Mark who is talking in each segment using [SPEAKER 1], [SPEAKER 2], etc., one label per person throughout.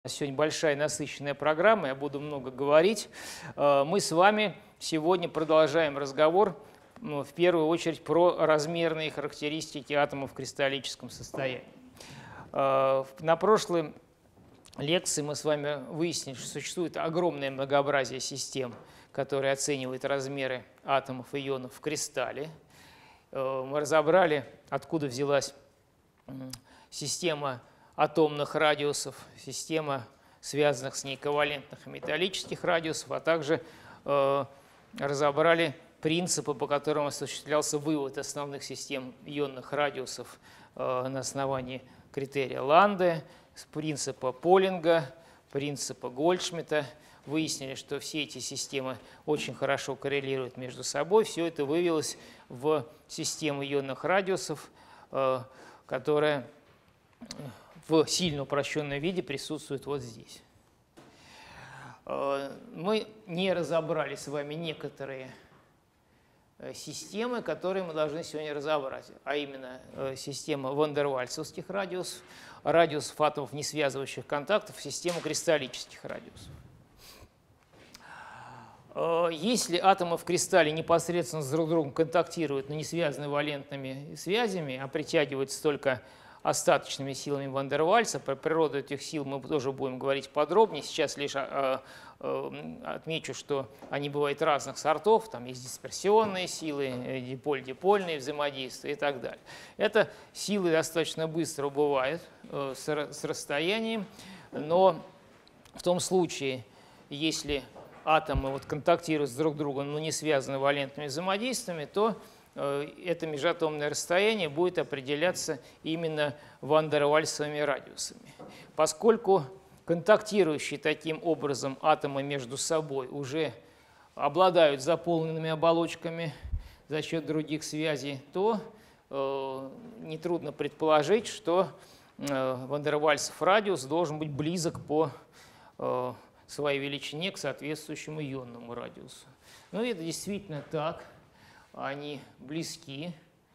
[SPEAKER 1] Сегодня большая насыщенная программа, я буду много говорить. Мы с вами сегодня продолжаем разговор, в первую очередь, про размерные характеристики атомов в кристаллическом состоянии. На прошлой лекции мы с вами выяснили, что существует огромное многообразие систем, которые оценивают размеры атомов и ионов в кристалле. Мы разобрали, откуда взялась система атомных радиусов, система связанных с ней ковалентных и металлических радиусов, а также разобрали принципы, по которым осуществлялся вывод основных систем ионных радиусов на основании критерия Ланде, принципа Полинга, принципа Гольдшмидта. Выяснили, что все эти системы очень хорошо коррелируют между собой. Все это вывелось в систему ионных радиусов, которая в сильно упрощенном виде присутствует вот здесь. Мы не разобрали с вами некоторые системы, которые мы должны сегодня разобрать, а именно система вандервальсовских радиусов, радиусов атомов, не связывающих контактов, систему кристаллических радиусов. Если атомы в кристалле непосредственно с друг другом контактируют, но не связаны валентными связями, а притягиваются только остаточными силами Ван дер Вальса. Про природу этих сил мы тоже будем говорить подробнее. Сейчас лишь отмечу, что они бывают разных сортов. Там есть дисперсионные силы, диполь-дипольные взаимодействия и так далее. Это силы достаточно быстро убывают с расстоянием, но в том случае, если атомы контактируют с друг другом, но не связаны валентными взаимодействиями, то это межатомное расстояние будет определяться именно ван дер Вальсовыми радиусами. Поскольку контактирующие таким образом атомы между собой уже обладают заполненными оболочками за счет других связей, то нетрудно предположить, что ван дер Вальсов радиус должен быть близок по своей величине к соответствующему ионному радиусу. Но это действительно так. Они близки,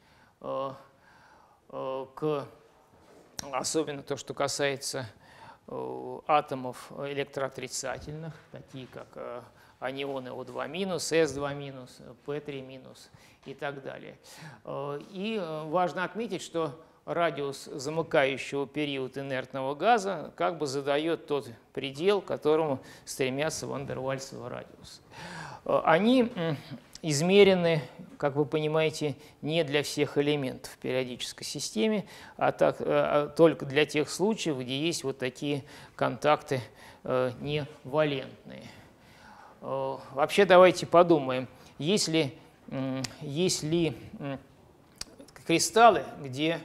[SPEAKER 1] особенно то, что касается атомов электроотрицательных, такие как анионы О2-, С2-, P3- и так далее. И важно отметить, что радиус замыкающего период инертного газа как бы задает тот предел, к которому стремятся ван дер Вальсовы радиусы. Они измерены, как вы понимаете, не для всех элементов в периодической системе, а только для тех случаев, где есть вот такие контакты невалентные. Вообще давайте подумаем, есть ли кристаллы, где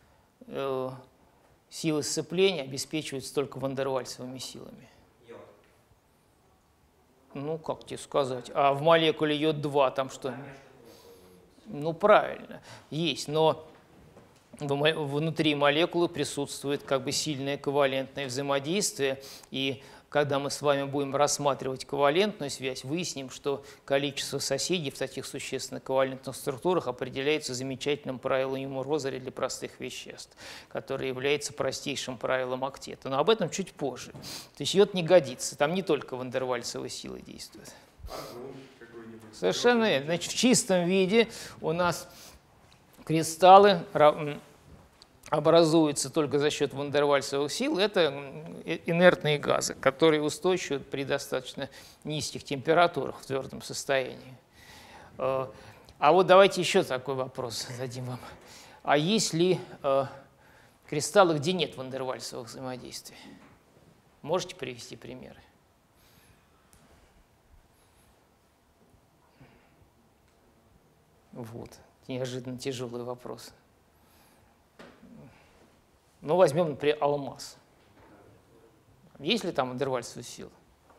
[SPEAKER 1] силы сцепления обеспечиваются только ван дер Вальсовыми силами? Ну, как тебе сказать, а в молекуле йод-2 там что? Ну, правильно, есть, но внутри молекулы присутствует как бы сильное ковалентное взаимодействие, и когда мы с вами будем рассматривать ковалентную связь, выясним, что количество соседей в таких существенных ковалентных структурах определяется замечательным правилом Юма-Розеля для простых веществ, которое является простейшим правилом октета. Но об этом чуть позже. То есть йод не годится, там не только ван дер Вальсовые силы действуют. Совершенно верно. Значит, в чистом виде у нас кристаллы образуются только за счет ван дер Вальсовых сил, это инертные газы, которые устойчивы при достаточно низких температурах в твердом состоянии. А вот давайте еще такой вопрос зададим вам. А есть ли кристаллы, где нет ван дер Вальсовых взаимодействий? Можете привести примеры? Вот, неожиданно тяжелый вопрос. Ну, возьмем, например, алмаз. Есть ли там ван дер Вальсовые силы?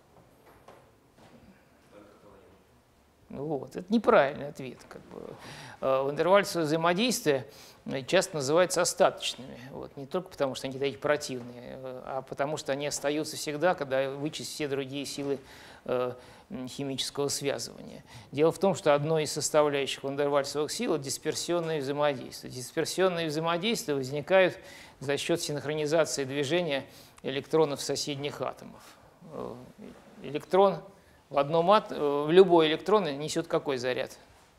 [SPEAKER 1] Ну, вот, это неправильный ответ. Ван дер Вальсовые взаимодействия часто называются остаточными. Вот, не только потому, что они такие противные, а потому что они остаются всегда, когда вычесть все другие силы химического связывания. Дело в том, что одной из составляющих ван дер Вальсовых сил – это дисперсионные взаимодействия. Дисперсионные взаимодействия возникают за счет синхронизации движения электронов соседних атомов. Электрон в любой электрон несет какой заряд?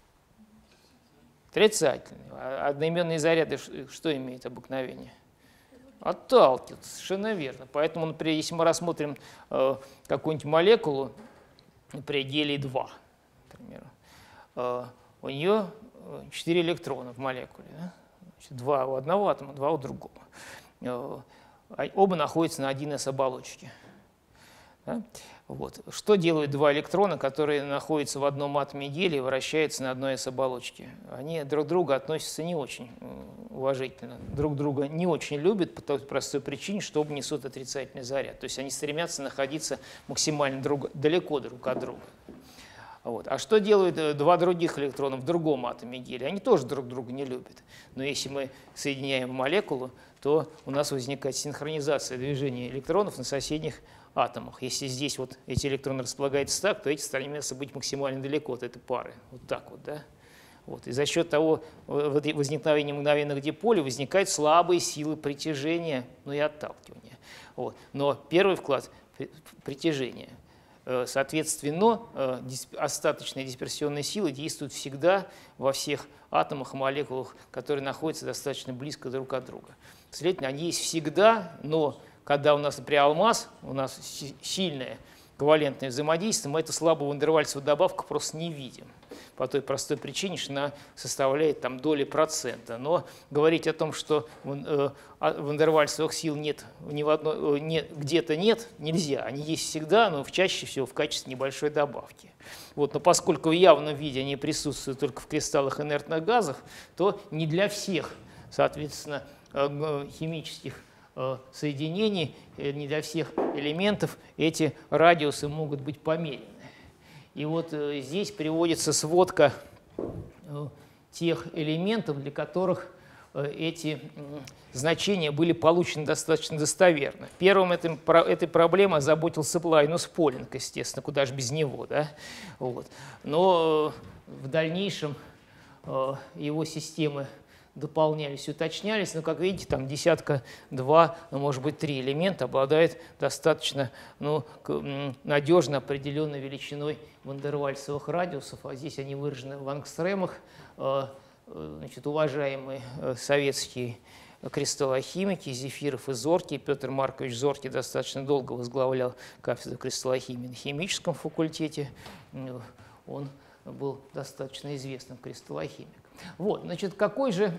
[SPEAKER 1] Отрицательный. А одноименные заряды что имеют обыкновение? Отталкиваются, совершенно верно. Поэтому, например, если мы рассмотрим какую-нибудь молекулу, например, гелий-2, например, у нее 4 электрона в молекуле. Да? Значит, 2 у одного атома, 2 у другого. Оба находятся на 1s оболочке. Да? Вот. Что делают 2 электрона, которые находятся в одном атоме гелия и вращаются на одной s оболочке? Они друг к другу относятся не очень уважительно, друг друга не очень любят по той простой причине, что оба несут отрицательный заряд. То есть они стремятся находиться максимально далеко друг от друга. Вот. А что делают 2 других электрона в другом атоме гелия? Они тоже друг друга не любят. Но если мы соединяем молекулу, то у нас возникает синхронизация движения электронов на соседних атомах. Если здесь вот эти электроны располагаются так, то эти стремятся быть максимально далеко от этой пары. Вот так вот, да? Вот. И за счет того возникновения мгновенных диполей возникают слабые силы притяжения, ну и отталкивания. Вот. Но первый вклад – притяжение. Соответственно, остаточные дисперсионные силы действуют всегда во всех атомах и молекулах, которые находятся достаточно близко друг от друга. Следовательно, они есть всегда, но когда у нас, например, алмаз, у нас сильное ковалентное взаимодействие, мы эту слабую вандервальсовую добавку просто не видим. По той простой причине, что она составляет там доли процента. Но говорить о том, что вандервальсовых сил нет, где-то нет, нельзя. Они есть всегда, но чаще всего в качестве небольшой добавки. Вот, но поскольку в явном виде они присутствуют только в кристаллах инертных газов, то не для всех, соответственно, химических соединений, не для всех элементов эти радиусы могут быть померены. И вот здесь приводится сводка тех элементов, для которых эти значения были получены достаточно достоверно. Первым этой проблемой озаботился Лайнус Полинг, естественно, куда же без него. Да? Вот. Но в дальнейшем его системы дополнялись, уточнялись, но, как видите, там десятка, 2, ну, может быть, 3 элемента обладают достаточно надежно определенной величиной вандервальсовых радиусов, а здесь они выражены в ангстремах. Значит, уважаемые советские кристаллохимики Зефиров и Зоркий, Петр Маркович Зоркий достаточно долго возглавлял кафедру кристаллохимии на химическом факультете, он был достаточно известным кристаллохимиком. Вот, значит, какой же,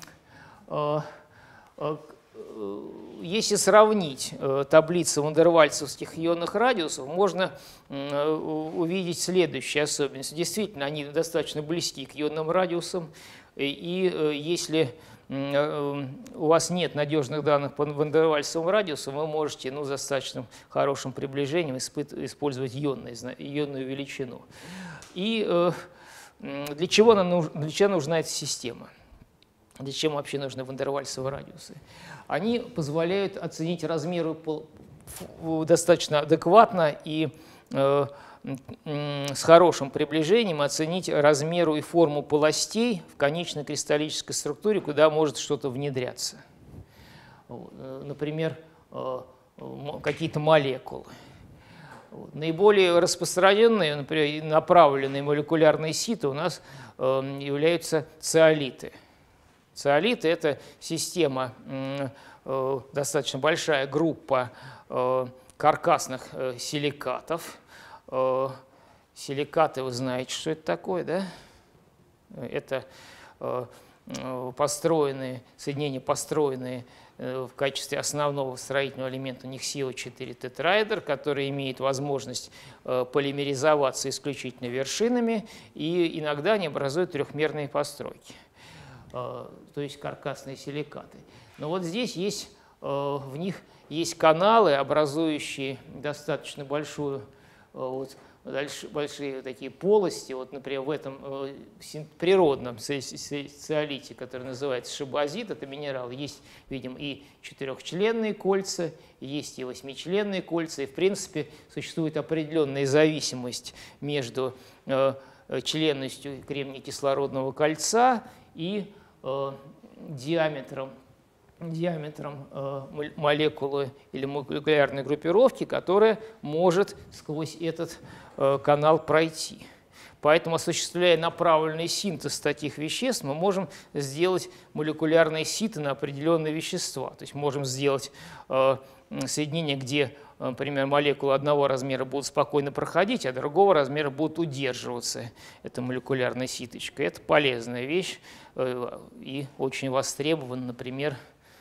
[SPEAKER 1] если сравнить таблицы вандервальсовских ионных радиусов, можно увидеть следующие особенности. Действительно, они достаточно близки к ионным радиусам, и если у вас нет надежных данных по вандервальсовым радиусам, вы можете с достаточно хорошим приближением использовать ионную величину. И для чего нужна эта система? Зачем вообще нужны вандервальсовые радиусы? Они позволяют оценить размеры достаточно адекватно и с хорошим приближением оценить размеру и форму полостей в конечной кристаллической структуре, куда может что-то внедряться. Например, какие-то молекулы. Наиболее распространенные, например, направленные молекулярные ситы у нас являются циолиты. Циолиты – это система, достаточно большая группа каркасных силикатов. Силикаты, вы знаете, что это такое, да? Это соединения, построенные в качестве основного строительного элемента у них СиО4 тетраэдр, который имеет возможность полимеризоваться исключительно вершинами, и иногда они образуют трехмерные постройки, то есть каркасные силикаты. Но вот здесь есть, в них есть каналы, образующие достаточно большую, большие такие полости. Вот, например, в этом природном циолите, который называется шибазит, это минерал, есть, видим, и 4-членные кольца, есть и 8-членные кольца, и, в принципе, существует определенная зависимость между членностью кремний-кислородного кольца и диаметром диаметром молекулы или молекулярной группировки, которая может сквозь этот канал пройти. Поэтому, осуществляя направленный синтез таких веществ, мы можем сделать молекулярные ситы на определенные вещества. То есть можем сделать соединение, где, например, молекулы одного размера будут спокойно проходить, а другого размера будут удерживаться. Это молекулярная ситочка. Это полезная вещь и очень востребована, например,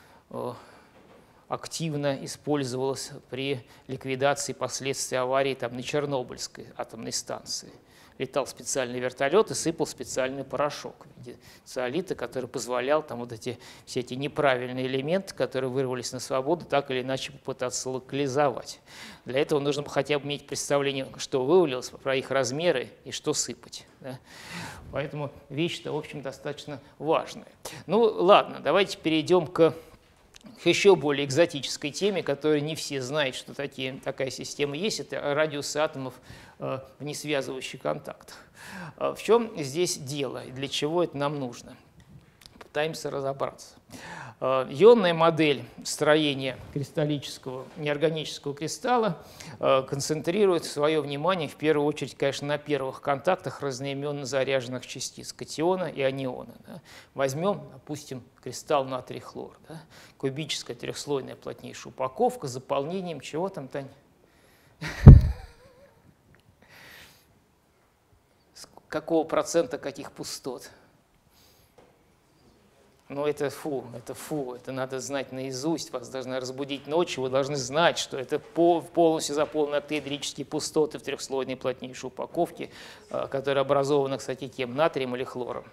[SPEAKER 1] активно использовалась при ликвидации последствий аварии на Чернобыльской атомной станции. Летал специальный вертолет и сыпал специальный порошок в виде циолита, который позволял все эти неправильные элементы, которые вырвались на свободу, так или иначе попытаться локализовать. Для этого нужно хотя бы иметь представление, что вывалилось, про их размеры и что сыпать. Да? Поэтому вещь-то, в общем, достаточно важная. Ну ладно, давайте перейдем к еще более экзотической теме, которую не все знают, что такая система есть. Это радиусы атомов в несвязывающих контактах. В чем здесь дело и для чего это нам нужно? Пытаемся разобраться. Ионная модель строения кристаллического, неорганического кристалла концентрирует свое внимание в первую очередь, конечно, на первых контактах разноименно заряженных частиц катиона и аниона. Да. Возьмем, допустим, кристалл натрий-хлор. Да. Кубическая трехслойная плотнейшая упаковка с заполнением чего там, Тань? Какого процента каких пустот? Но это фу, это надо знать наизусть, вас должны разбудить ночью, вы должны знать, что это полностью заполнены октаэдрические пустоты в трехслойной плотнейшей упаковке, которые образованы, кстати, кем? Натрием или хлором?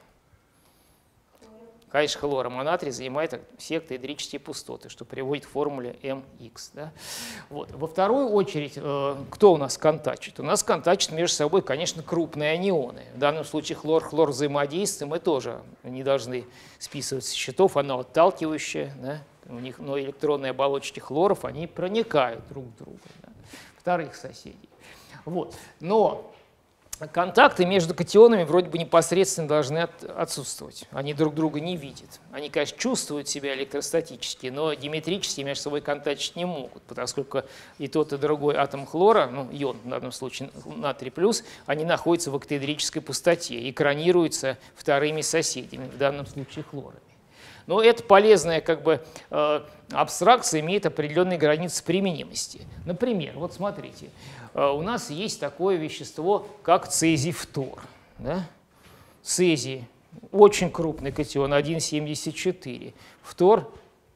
[SPEAKER 1] Конечно, хлором, а натрий занимает все октаэдрические пустоты, что приводит к формуле mx. Да? Вот. Во вторую очередь, кто у нас контачит? У нас контачат между собой, конечно, крупные анионы. В данном случае хлор-хлор взаимодействие мы тоже не должны списывать со счетов, оно отталкивающее. Да? У них, но электронные оболочки хлоров, они проникают друг в друга, да? Вторых соседей. Вот. Но контакты между катионами вроде бы непосредственно должны отсутствовать. Они друг друга не видят. Они, конечно, чувствуют себя электростатически, но диметрически между собой контачить не могут, поскольку и тот, и другой атом хлора, ну, ион в данном случае натрий плюс, они находятся в октаэдрической пустоте и экранируются вторыми соседями, в данном случае хлорами. Но эта полезная абстракция имеет определенные границы применимости. Например, вот смотрите, у нас есть такое вещество, как цезий-фтор. Да? Цезий – очень крупный катион, 1,74. Фтор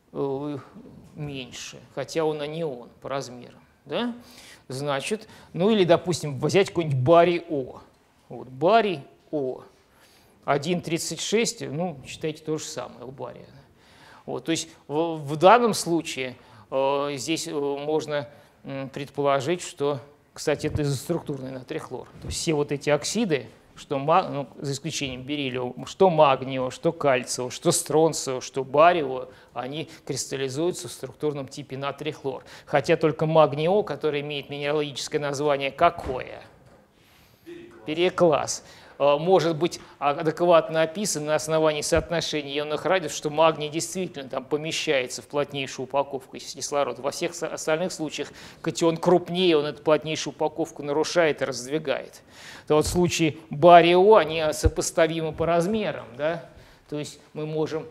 [SPEAKER 1] меньше, хотя он анион по размерам. Да? Значит, ну или, допустим, взять какой-нибудь барий-О. Вот, барий-О. 1,36, ну, считайте то же самое у бария. Вот, то есть в данном случае здесь можно предположить, что, кстати, это изоструктурный натрий-хлор. То есть все вот эти оксиды, что, ну, за исключением бериллия, что магниевого, что кальциевого, что стронциевого, что бариевого, они кристаллизуются в структурном типе натрий-хлор. Хотя только магний-О, который имеет минералогическое название какое? Перекласс. Может быть адекватно описан на основании соотношения ионных радиусов, что магний действительно там помещается в плотнейшую упаковку кислорода. Во всех остальных случаях катион крупнее, он эту плотнейшую упаковку нарушает и раздвигает. То вот в случае барий-О они сопоставимы по размерам, да? То есть мы можем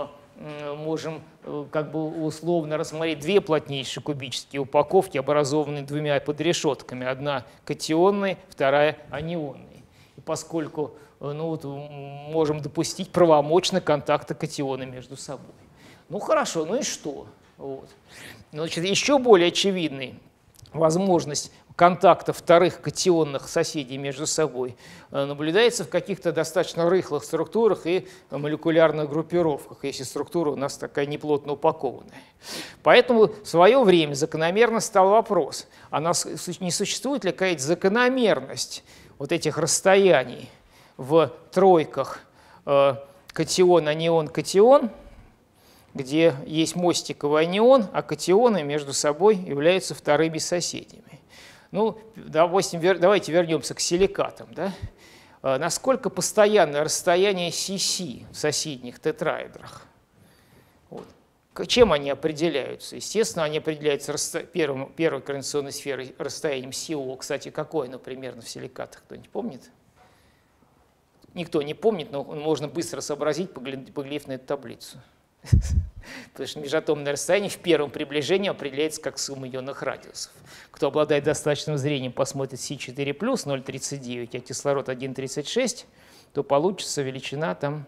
[SPEAKER 1] как бы условно рассмотреть две плотнейшие кубические упаковки, образованные двумя подрешетками. Одна катионная, вторая анионная. Поскольку можем допустить правомочно контакты катиона между собой. Ну хорошо, ну и что? Вот. Значит, еще более очевидной возможность контакта вторых катионных соседей между собой наблюдается в каких-то достаточно рыхлых структурах и молекулярных группировках, если структура у нас такая неплотно упакованная. Поэтому в свое время закономерно стал вопрос, не существует ли какая-то закономерность вот этих расстояний в тройках катион, анион, катион, где есть мостиковый анион, а катионы между собой являются вторыми соседями. Ну, допустим, давайте вернемся к силикатам. Да? Насколько постоянное расстояние CC в соседних тетраэдрах? Вот. Чем они определяются? Естественно, они определяются первой координационной сферой расстоянием СО. Кстати, какое оно примерно в силикатах? Кто-нибудь помнит? Никто не помнит, но можно быстро сообразить, поглядев на эту таблицу. Потому что межатомное расстояние в первом приближении определяется как сумма ионных радиусов. Кто обладает достаточным зрением, посмотрит С4+, 0,39, а кислород 1,36, то получится величина там,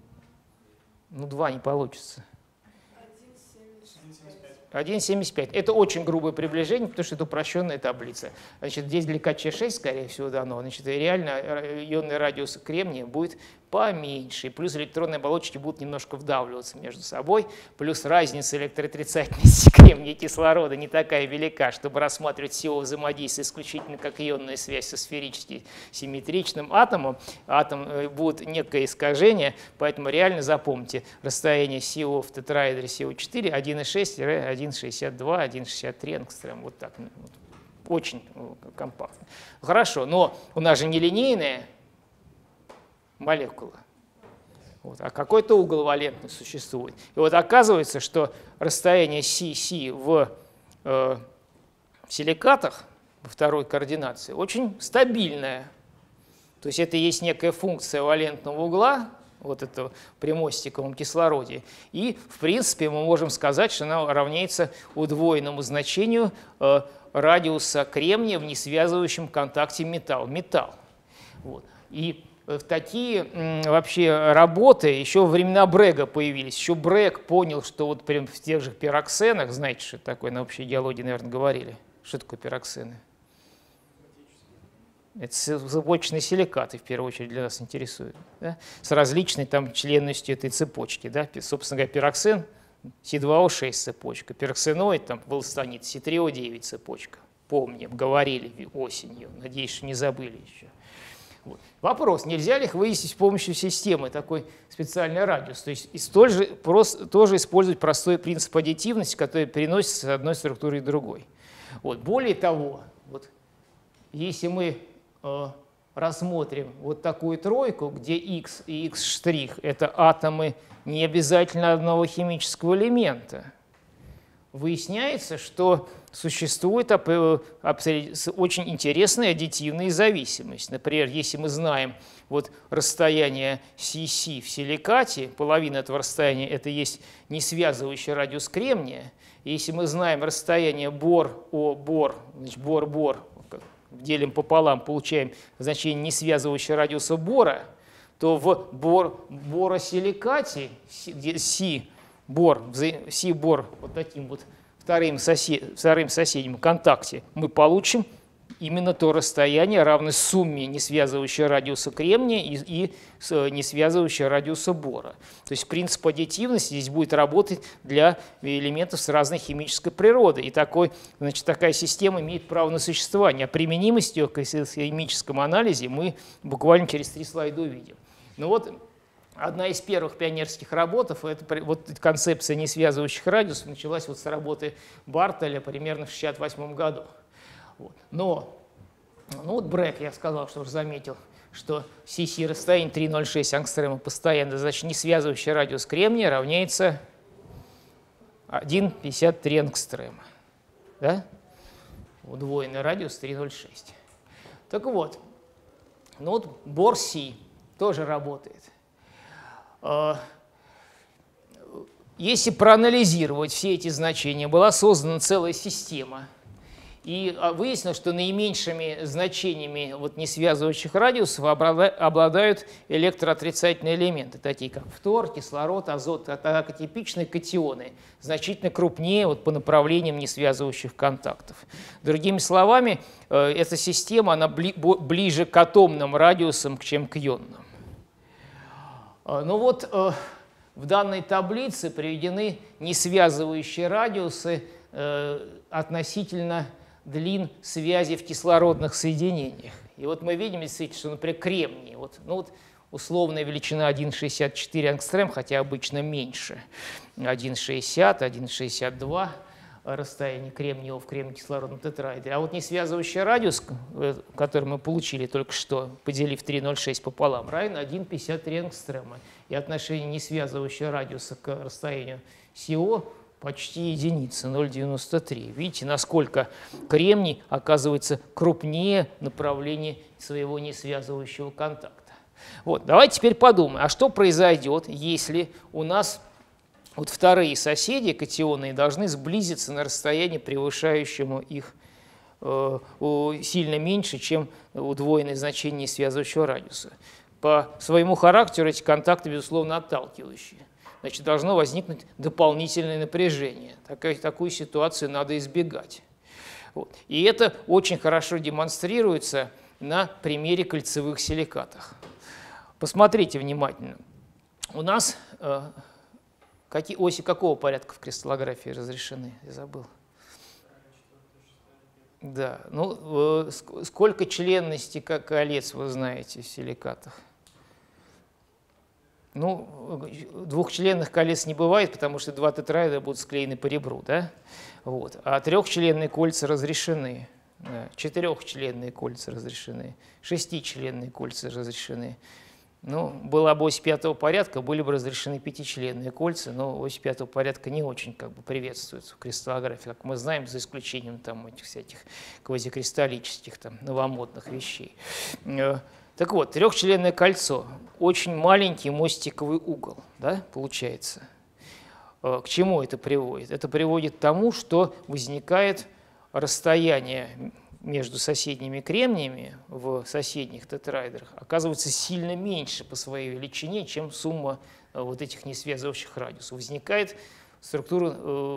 [SPEAKER 1] 2 не получится. 1,75. Это очень грубое приближение, потому что это упрощенная таблица. Значит, здесь для КЧ6, скорее всего, дано. Значит, реально ионный радиус кремния будет поменьше. Плюс электронные оболочки будут немножко вдавливаться между собой. Плюс разница электроотрицательности кремния и кислорода не такая велика, чтобы рассматривать СО взаимодействие исключительно как ионная связь со сферически симметричным атомом. Атом будет некое искажение, поэтому реально запомните расстояние СО в тетраэдре СО4 1,6-1,62, 1,63 ангстрем. Вот так. Очень компактно. Хорошо, но у нас же нелинейная молекула. Вот, а какой-то угол валентный существует. И вот оказывается, что расстояние Си в силикатах, во второй координации, очень стабильное. То есть это есть некая функция валентного угла, вот этого при мостиковом кислороде. И, в принципе, мы можем сказать, что она равняется удвоенному значению радиуса кремния в несвязывающем контакте металл. Вот. И такие вообще работы еще во времена Брега появились. Еще Брег понял, что вот прям в тех же пироксенах, знаете, что это такое, на общей геологии, наверное, говорили. Что такое пироксены? Это цепочные силикаты, в первую очередь, для нас интересуют. Да? С различной там членностью этой цепочки. Да? Собственно говоря, пироксен С2О6 цепочка, пироксеноид, там, волстанит, С3О9 цепочка. Помним, говорили осенью, надеюсь, что не забыли еще. Вот. Вопрос, нельзя ли их выяснить с помощью системы, такой специальный радиус, то есть тоже использовать простой принцип аддитивности, который переносится с одной структуры к другой. Вот. Более того, вот, если мы рассмотрим вот такую тройку, где X и X' – это атомы не обязательно одного химического элемента, выясняется, что существует очень интересная аддитивная зависимость. Например, если мы знаем вот расстояние CC в силикате, половина этого расстояния – это есть несвязывающий радиус кремния. Если мы знаем расстояние бор-бор, значит, бор-бор, делим пополам, получаем значение несвязывающего радиуса бора, то в боросиликате, где Си-бор вот таким вот вторым соседним в контакте, мы получим именно то расстояние, равное сумме несвязывающего радиуса кремния и несвязывающего радиуса бора. То есть принцип аддитивности здесь будет работать для элементов с разной химической природой. И такая система имеет право на существование. А применимость ее в химическом анализе мы буквально через 3 слайда увидим. Ну вот, одна из первых пионерских работ, вот концепция несвязывающих радиусов, началась вот с работы Бартоля примерно в 1968 году. Вот. Но вот Брег, я сказал, что уже заметил, что CC расстояние 3,06 ангстрема постоянно, значит, несвязывающий радиус кремния равняется 1,53 ангстрема. Да? Удвоенный радиус 3,06. Так вот, ну вот бор-Си тоже работает. Если проанализировать все эти значения, была создана целая система. И выяснилось, что наименьшими значениями вот несвязывающих радиусов обладают электроотрицательные элементы, такие как фтор, кислород, азот, атипичные катионы, значительно крупнее вот по направлениям несвязывающих контактов. Другими словами, эта система она ближе к атомным радиусам, чем к ионным. Ну вот в данной таблице приведены несвязывающие радиусы относительно длин связи в кислородных соединениях. И вот мы видим, действительно, что, например, кремний, вот условная величина 1,64 ангстрем, хотя обычно меньше, 1,60, 1,62, расстояние кремниевого в кремний-кислородном тетраэдре. А вот несвязывающий радиус, который мы получили только что, поделив 3,06 пополам, равен 1,53 ангстрема. И отношение несвязывающего радиуса к расстоянию СО почти единица, 0,93. Видите, насколько кремний оказывается крупнее направления своего несвязывающего контакта. Вот, давайте теперь подумаем, а что произойдет, если у нас вот вторые соседи катионные должны сблизиться на расстоянии, превышающему их сильно меньше, чем удвоенное значение связывающего радиуса. По своему характеру эти контакты, безусловно, отталкивающие. Значит, должно возникнуть дополнительное напряжение. Такую ситуацию надо избегать. Вот. И это очень хорошо демонстрируется на примере кольцевых силикатов. Посмотрите внимательно. У нас оси какого порядка в кристаллографии разрешены? Я забыл. Да. Ну, сколько членности колец вы знаете в силикатах? Ну, двухчленных колец не бывает, потому что два тетраэдра будут склеены по ребру, да? Вот. А трехчленные кольца разрешены, да. Четырехчленные кольца разрешены, шестичленные кольца разрешены. Ну, была бы ось пятого порядка, были бы разрешены пятичленные кольца, но ось пятого порядка не очень приветствуется в кристаллографии, как мы знаем, за исключением там этих всяких квазикристаллических, там, новомодных вещей. Так вот, трехчленное кольцо, очень маленький мостиковый угол, да, получается. К чему это приводит? Это приводит к тому, что возникает расстояние между соседними кремниями в соседних тетраэдрах оказывается сильно меньше по своей величине, чем сумма вот этих несвязывающих радиусов. Возникает структура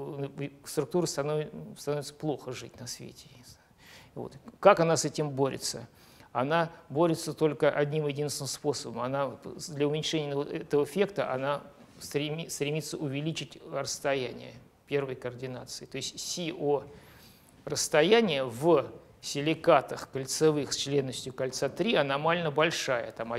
[SPEAKER 1] становится плохо жить на свете. Вот. Как она с этим борется? Она борется только одним единственным способом. Она, для уменьшения этого эффекта она стремится увеличить расстояние первой координации. То есть СО расстояние в силикатах кольцевых с членностью кольца 3 аномально большая, там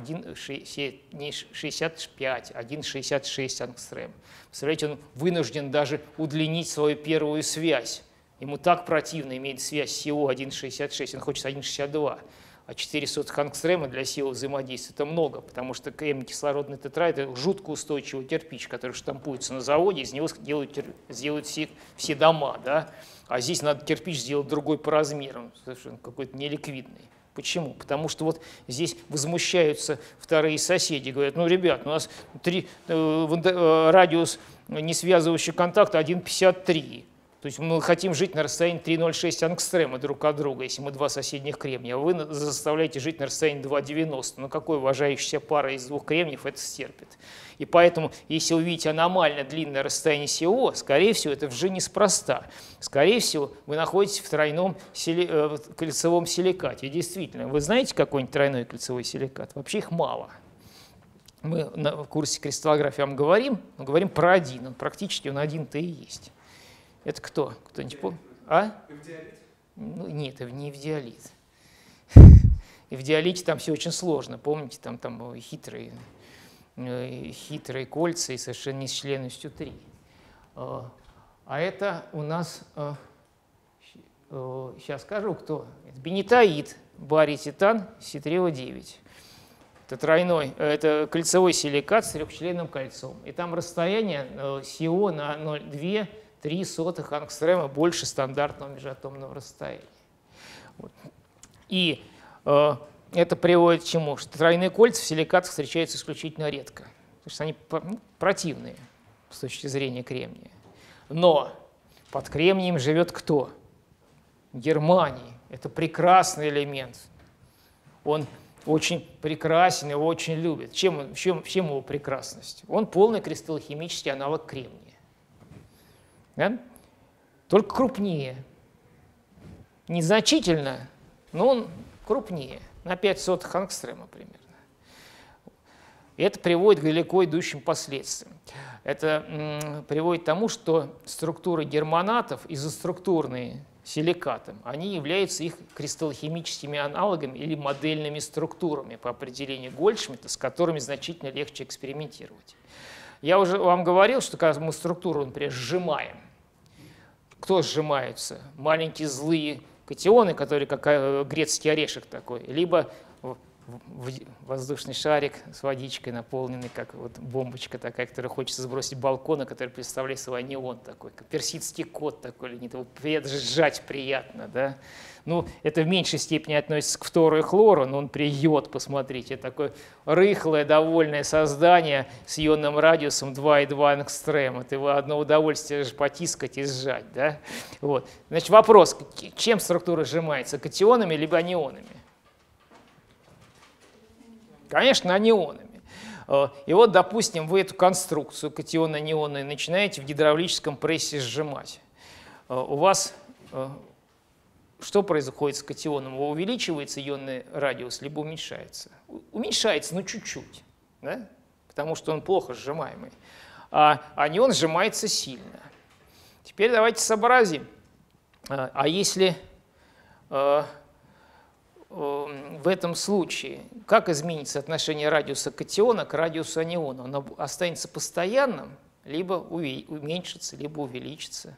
[SPEAKER 1] 1,65, 1,66 ангстрем. Представляете, он вынужден даже удлинить свою первую связь. Ему так противно иметь связь СО 1,66, он хочет 1,62. А 0,04 ангстрема для СО взаимодействия – это много, потому что кремний-кислородный тетраэдр – это жутко устойчивый кирпич, который штампуется на заводе, из него сделают все дома, да? А здесь надо кирпич сделать другой по размерам, совершенно какой-то неликвидный. Почему? Потому что вот здесь возмущаются вторые соседи, говорят, ну, ребят, у нас радиус несвязывающего контакта 1,53. То есть мы хотим жить на расстоянии 3,06 ангстрема друг от друга, если мы два соседних кремния, а вы заставляете жить на расстоянии 2,90. Ну какой уважающаяся пара из двух кремниев это стерпит? И поэтому, если увидите аномально длинное расстояние СО, скорее всего, это уже неспроста. Скорее всего, вы находитесь в тройном кольцевом силикате. И действительно, вы знаете какой-нибудь тройной кольцевой силикат? Вообще их мало. Мы в курсе кристаллографии вам говорим, но говорим про один. Практически он один-то и есть. Это кто? Кто-нибудь помнит? А? Эвдиалит? Ну, нет, не эвдиалит. И в диалите там все очень сложно. Помните, там хитрые кольца и совершенно не с членностью 3. А это у нас, сейчас скажу, кто. Это бенетаид, барий, титан, ситрио-9. Это кольцевой силикат с трехчленным кольцом. И там расстояние СО на 0,2-0,03 ангстрема больше стандартного межатомного расстояния. Вот. И это приводит к чему? Что тройные кольца в силикатах встречаются исключительно редко. Потому что они противные с точки зрения кремния. Но под кремнием живет кто? Германий. Это прекрасный элемент. Он очень прекрасен, его очень любят. Чем его прекрасность? Он полный кристаллохимический аналог кремния. Да? Только крупнее. Незначительно, но он крупнее. На 0,05 ангстрема примерно. И это приводит к далеко идущим последствиям. Это приводит к тому, что структуры германатов изоструктурные силикатам, они являются их кристаллохимическими аналогами или модельными структурами по определению Гольдшмидта, с которыми значительно легче экспериментировать. Я уже вам говорил, что когда мы структуру, например, сжимаем, кто сжимаются? Маленькие злые катионы, которые как грецкий орешек такой, либо воздушный шарик с водичкой наполненный, как вот бомбочка такая, которую хочется сбросить с балкона, который представляет собой неон такой, как персидский кот такой, или нет, его сжать приятно, да. Ну, это в меньшей степени относится к фтору и хлору, но он при йод, посмотрите, такое рыхлое, довольное создание с ионным радиусом 2,2 ангстрем. Это его одно удовольствие же потискать и сжать, да. Вот. Значит, вопрос, чем структура сжимается, катионами либо анионами? Конечно, анионами. И вот, допустим, вы эту конструкцию катион-анионную начинаете в гидравлическом прессе сжимать. У вас что происходит с катионом? Увеличивается ионный радиус, либо уменьшается? Уменьшается, но чуть-чуть, да? Потому что он плохо сжимаемый. А анион сжимается сильно. Теперь давайте сообразим. А если в этом случае, как изменится отношение радиуса катиона к радиусу аниона? Он останется постоянным, либо уменьшится, либо увеличится.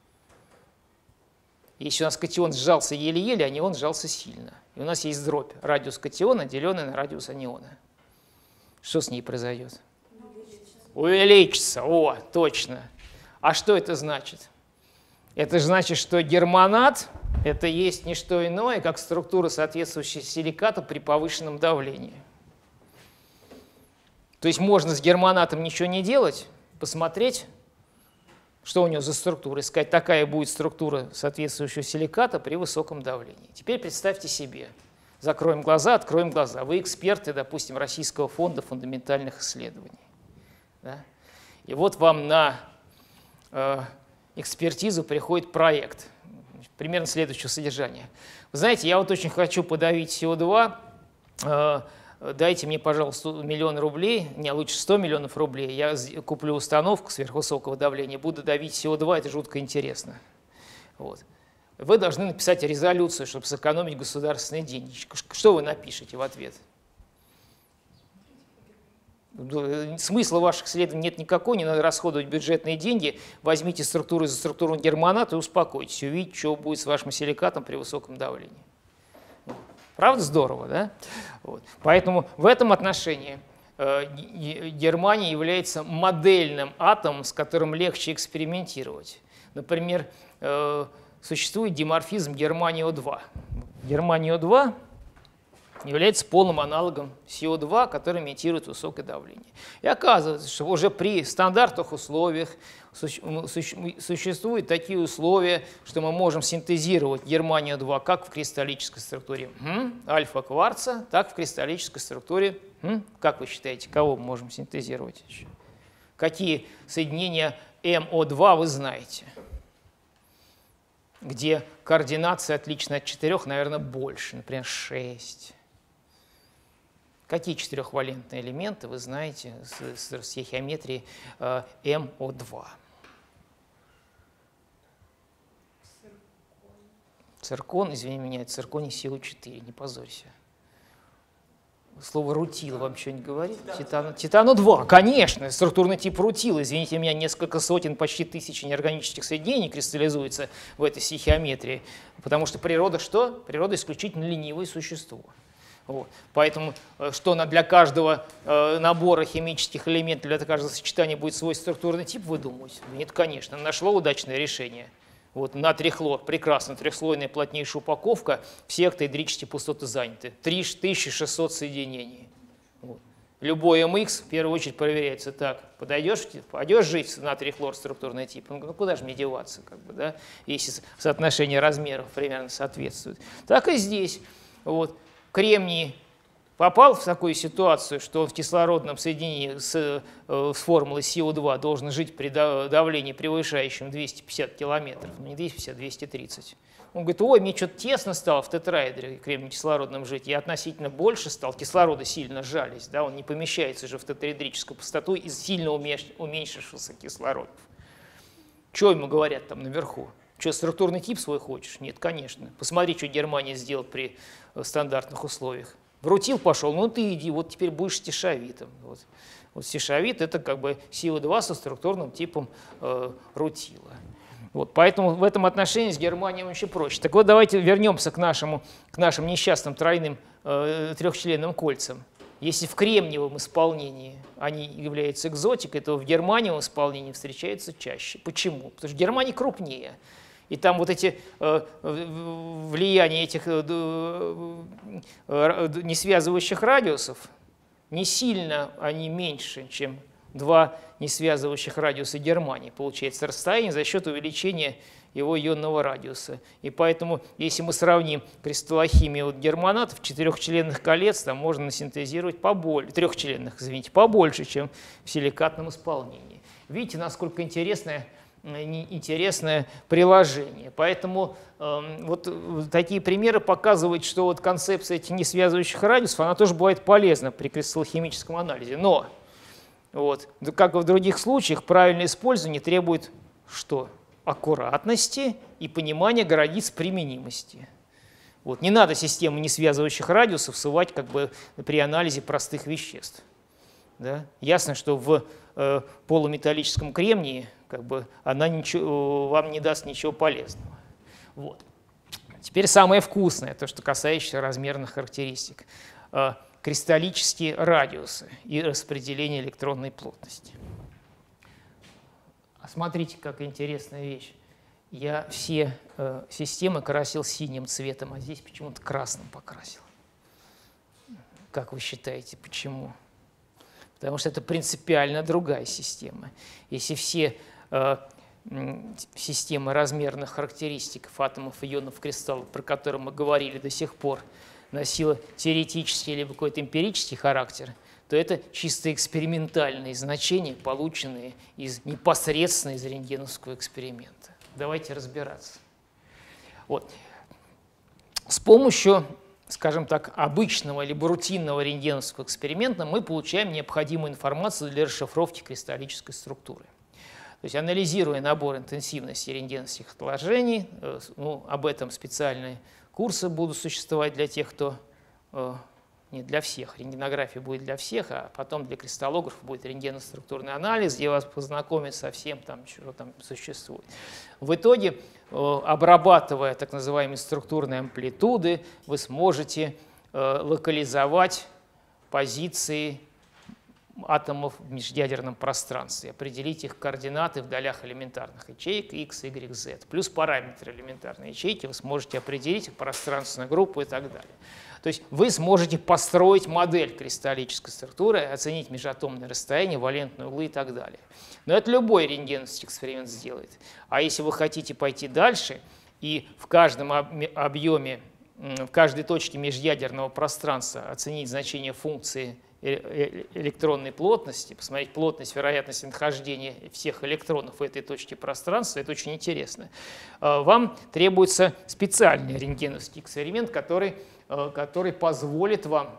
[SPEAKER 1] Если у нас катион сжался еле-еле, анион сжался сильно. И у нас есть дробь. Радиус катиона, деленный на радиус аниона. Что с ней произойдет? Увеличится. О, точно. А что это значит? Это значит, что германат – это есть не что иное, как структура, соответствующая силикату при повышенном давлении. То есть можно с германатом ничего не делать, посмотреть, что у него за структура, и сказать, такая будет структура соответствующего силиката при высоком давлении. Теперь представьте себе, закроем глаза, откроем глаза. Вы эксперты, допустим, Российского фонда фундаментальных исследований. Да? И вот вам на экспертизу приходит проект, примерно следующего содержания. Вы знаете, я вот очень хочу подавить СО2, дайте мне, пожалуйста, 1 миллион рублей, не, лучше 100 миллионов рублей, я куплю установку сверхвысокого давления, буду давить СО2, это жутко интересно. Вот. Вы должны написать резолюцию, чтобы сэкономить государственные деньги. Что вы напишете в ответ? Смысла ваших исследований нет никакого, не надо расходовать бюджетные деньги. Возьмите структуру за структуру германата и успокойтесь, увидите, что будет с вашим силикатом при высоком давлении. Правда здорово, да? Вот. Поэтому в этом отношении Германия является модельным атомом, с которым легче экспериментировать. Например, существует диморфизм германио-2. Германио-2 является полным аналогом СО2, который имитирует высокое давление. И оказывается, что уже при стандартных условиях существуют такие условия, что мы можем синтезировать германио-2 как в кристаллической структуре альфа-кварца, так и в кристаллической структуре, как вы считаете, кого мы можем синтезировать еще? Какие соединения МО2 вы знаете? Где координация отлична от 4, наверное, больше, например, 6. Какие четырехвалентные элементы вы знаете с стихиометрией МО2? Циркон, извини меня, это цирконий СО4, не позорься. Слово рутил вам что-нибудь говорит? Титану-2, конечно, структурный тип рутила. Извините меня, несколько сотен, почти тысяч неорганических соединений кристаллизуется в этой стихиометрии. Потому что природа что? Природа исключительно ленивое существо. Вот. Поэтому что для каждого набора химических элементов, для каждого сочетания будет свой структурный тип, вы думаете? Нет, конечно, нашло удачное решение. Вот, натрий-хлор, прекрасно, трехслойная плотнейшая упаковка, все октаэдрические пустоты заняты, 3600 соединений. Вот. Любой MX в первую очередь проверяется так, пойдешь жить в натрий-хлор структурный тип, ну куда же мне деваться, как бы, да, если соотношение размеров примерно соответствует. Так и здесь. Вот. Кремний попал в такую ситуацию, что в кислородном соединении с формулой СО2 должен жить при давлении, превышающем 250 километров, ну не 250, 230. Он говорит, ой, мне что-то тесно стало в тетраэдре кремний-кислородном жить, я относительно больше стал, кислорода сильно сжались, да, он не помещается же в тетраэдрическую пустоту из сильно уменьшившихся кислородов. Что ему говорят там наверху? Что, структурный тип свой хочешь? Нет, конечно. Посмотри, что Германия сделала при стандартных условиях. В рутил пошел, ну ты иди, вот теперь будешь стишовитом. Вот стишовит – это как бы СО2 со структурным типом рутила. Вот, поэтому в этом отношении с Германией еще проще. Так вот, давайте вернемся к нашим несчастным тройным трехчленным кольцам. Если в кремниевом исполнении они являются экзотикой, то в германиевом исполнении встречаются чаще. Почему? Потому что Германия крупнее. И там вот эти влияния этих несвязывающих радиусов не сильно они меньше, чем два несвязывающих радиуса Германии. Получается расстояние за счет увеличения его ионного радиуса. И поэтому, если мы сравним кристаллохимию германатов, четырехчленных колец там можно синтезировать побольше, трехчленных, извините, побольше, чем в силикатном исполнении. Видите, насколько интересное приложение. Поэтому вот такие примеры показывают, что вот концепция этих несвязывающих радиусов, она тоже бывает полезна при кристаллохимическом анализе. Но, вот, как и в других случаях, правильное использование требует что? Аккуратности и понимания границ применимости. Вот. Не надо систему несвязывающих радиусов ссылать как бы при анализе простых веществ. Да? Ясно, что в полуметаллическом кремнии как бы она вам не даст ничего полезного. Вот. Теперь самое вкусное, то, что касающееся размерных характеристик. Кристаллические радиусы и распределение электронной плотности. Смотрите, какая интересная вещь. Я все системы красил синим цветом, а здесь почему-то красным покрасил. Как вы считаете, почему? Потому что это принципиально другая система. Если все системы размерных характеристик атомов, ионов, кристаллов, про которые мы говорили до сих пор, носила теоретический или какой-то эмпирический характер, то это чисто экспериментальные значения, полученные непосредственно из рентгеновского эксперимента. Давайте разбираться. Вот. С помощью, скажем так, обычного либо рутинного рентгеновского эксперимента мы получаем необходимую информацию для расшифровки кристаллической структуры. То есть, анализируя набор интенсивности рентгеновских отложений, ну, об этом специальные курсы будут существовать для тех, кто... Не для всех, рентгенография будет для всех, а потом для кристаллографов будет рентгеноструктурный анализ, где вас познакомят со всем, что там существует. В итоге, обрабатывая так называемые структурные амплитуды, вы сможете локализовать позиции атомов в межядерном пространстве, определить их координаты в долях элементарных ячеек x, y, z, плюс параметры элементарной ячейки вы сможете определить пространственную группу и так далее. То есть вы сможете построить модель кристаллической структуры, оценить межатомное расстояние, валентные углы и так далее. Но это любой рентгеновский эксперимент сделает. А если вы хотите пойти дальше и в каждом объеме, в каждой точке межядерного пространства оценить значение функции электронной плотности, посмотреть плотность, вероятность нахождения всех электронов в этой точке пространства, это очень интересно. Вам требуется специальный рентгеновский эксперимент, который позволит вам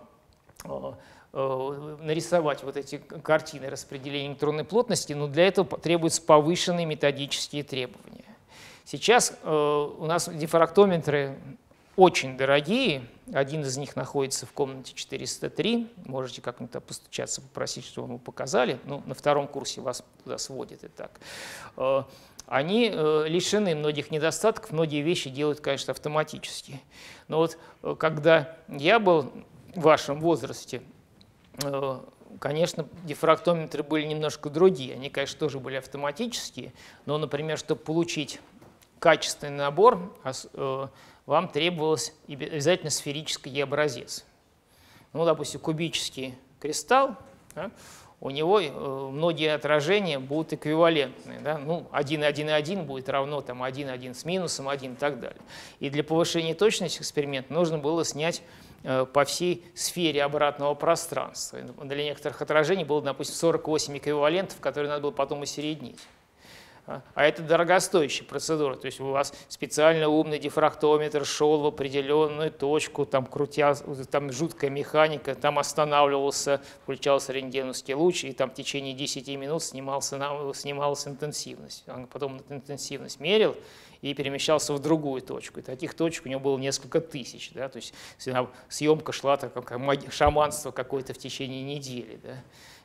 [SPEAKER 1] нарисовать вот эти картины распределения электронной плотности, но для этого требуются повышенные методические требования. Сейчас у нас дифрактометры очень дорогие. Один из них находится в комнате 403. Можете как-нибудь постучаться, попросить, чтобы мы показали. Ну, на втором курсе вас туда сводят и так. Они лишены многих недостатков, многие вещи делают, конечно, автоматически. Но вот когда я был в вашем возрасте, конечно, дифрактометры были немножко другие. Они, конечно, тоже были автоматические, но, например, чтобы получить качественный набор, вам требовалось обязательно сферический образец. Ну, допустим, кубический кристалл, да, у него многие отражения будут эквивалентны. Да? Ну, 1,1,1 будет равно там, 1,1 с минусом 1 и так далее. И для повышения точности эксперимента нужно было снять по всей сфере обратного пространства. Для некоторых отражений было, допустим, 48 эквивалентов, которые надо было потом усереднить. А это дорогостоящая процедура. То есть у вас специально умный дифрактометр шел в определенную точку, там крутя, там жуткая механика, там останавливался, включался рентгеновский луч, и там в течение 10 минут снималась интенсивность. Он потом эту интенсивность мерил и перемещался в другую точку. И таких точек у него было несколько тысяч. Да? То есть съемка шла, как шаманство какое-то в течение недели. Да?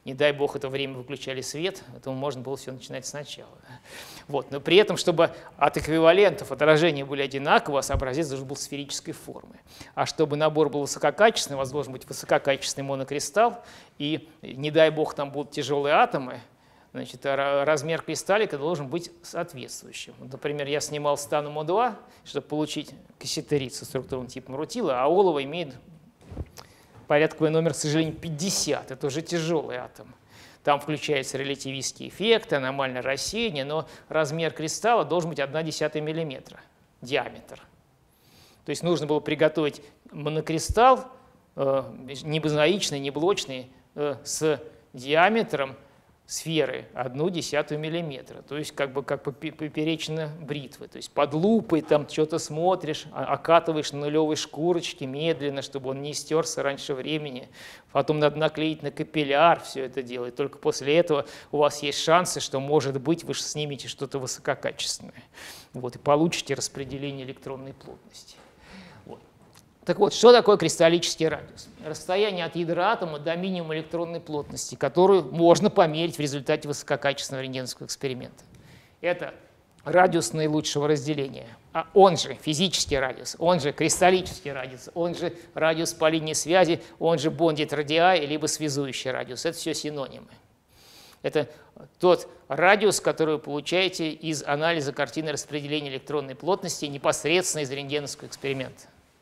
[SPEAKER 1] не дай бог, это время выключали свет, поэтому можно было все начинать сначала. Вот. Но при этом, чтобы от эквивалентов отражения были одинаковы, у вас образец должен был сферической формы. А чтобы набор был высококачественный, у вас должен быть высококачественный монокристалл, и, не дай бог, там будут тяжелые атомы, значит, размер кристаллика должен быть соответствующим. Например, я снимал станом О2, чтобы получить кассетерит со структурным типом рутила, а олово имеет порядковый номер, к сожалению, 50. Это уже тяжелый атом. Там включается релятивистский эффект, аномальное рассеяние, но размер кристалла должен быть 0,1 мм диаметр. То есть нужно было приготовить монокристалл, не бозаичный, не блочный, с диаметром сферы 0,1 мм, то есть как поперечина бритвы. То есть под лупой там что-то смотришь, окатываешь на нулевой шкурочке медленно, чтобы он не стерся раньше времени. Потом надо наклеить на капилляр все это дело. И только после этого у вас есть шансы, что, может быть, вы снимете что-то высококачественное. Вот, и получите распределение электронной плотности. Так вот, что такое кристаллический радиус? Расстояние от ядра атома до минимума электронной плотности, которую можно померить в результате высококачественного рентгеновского эксперимента. Это радиус наилучшего разделения, он же физический радиус, он же кристаллический радиус, он же радиус по линии связи, он же bonded radii, либо связующий радиус. Это все синонимы. Это тот радиус, который вы получаете из анализа картины распределения электронной плотности непосредственно из рентгеновского эксперимента.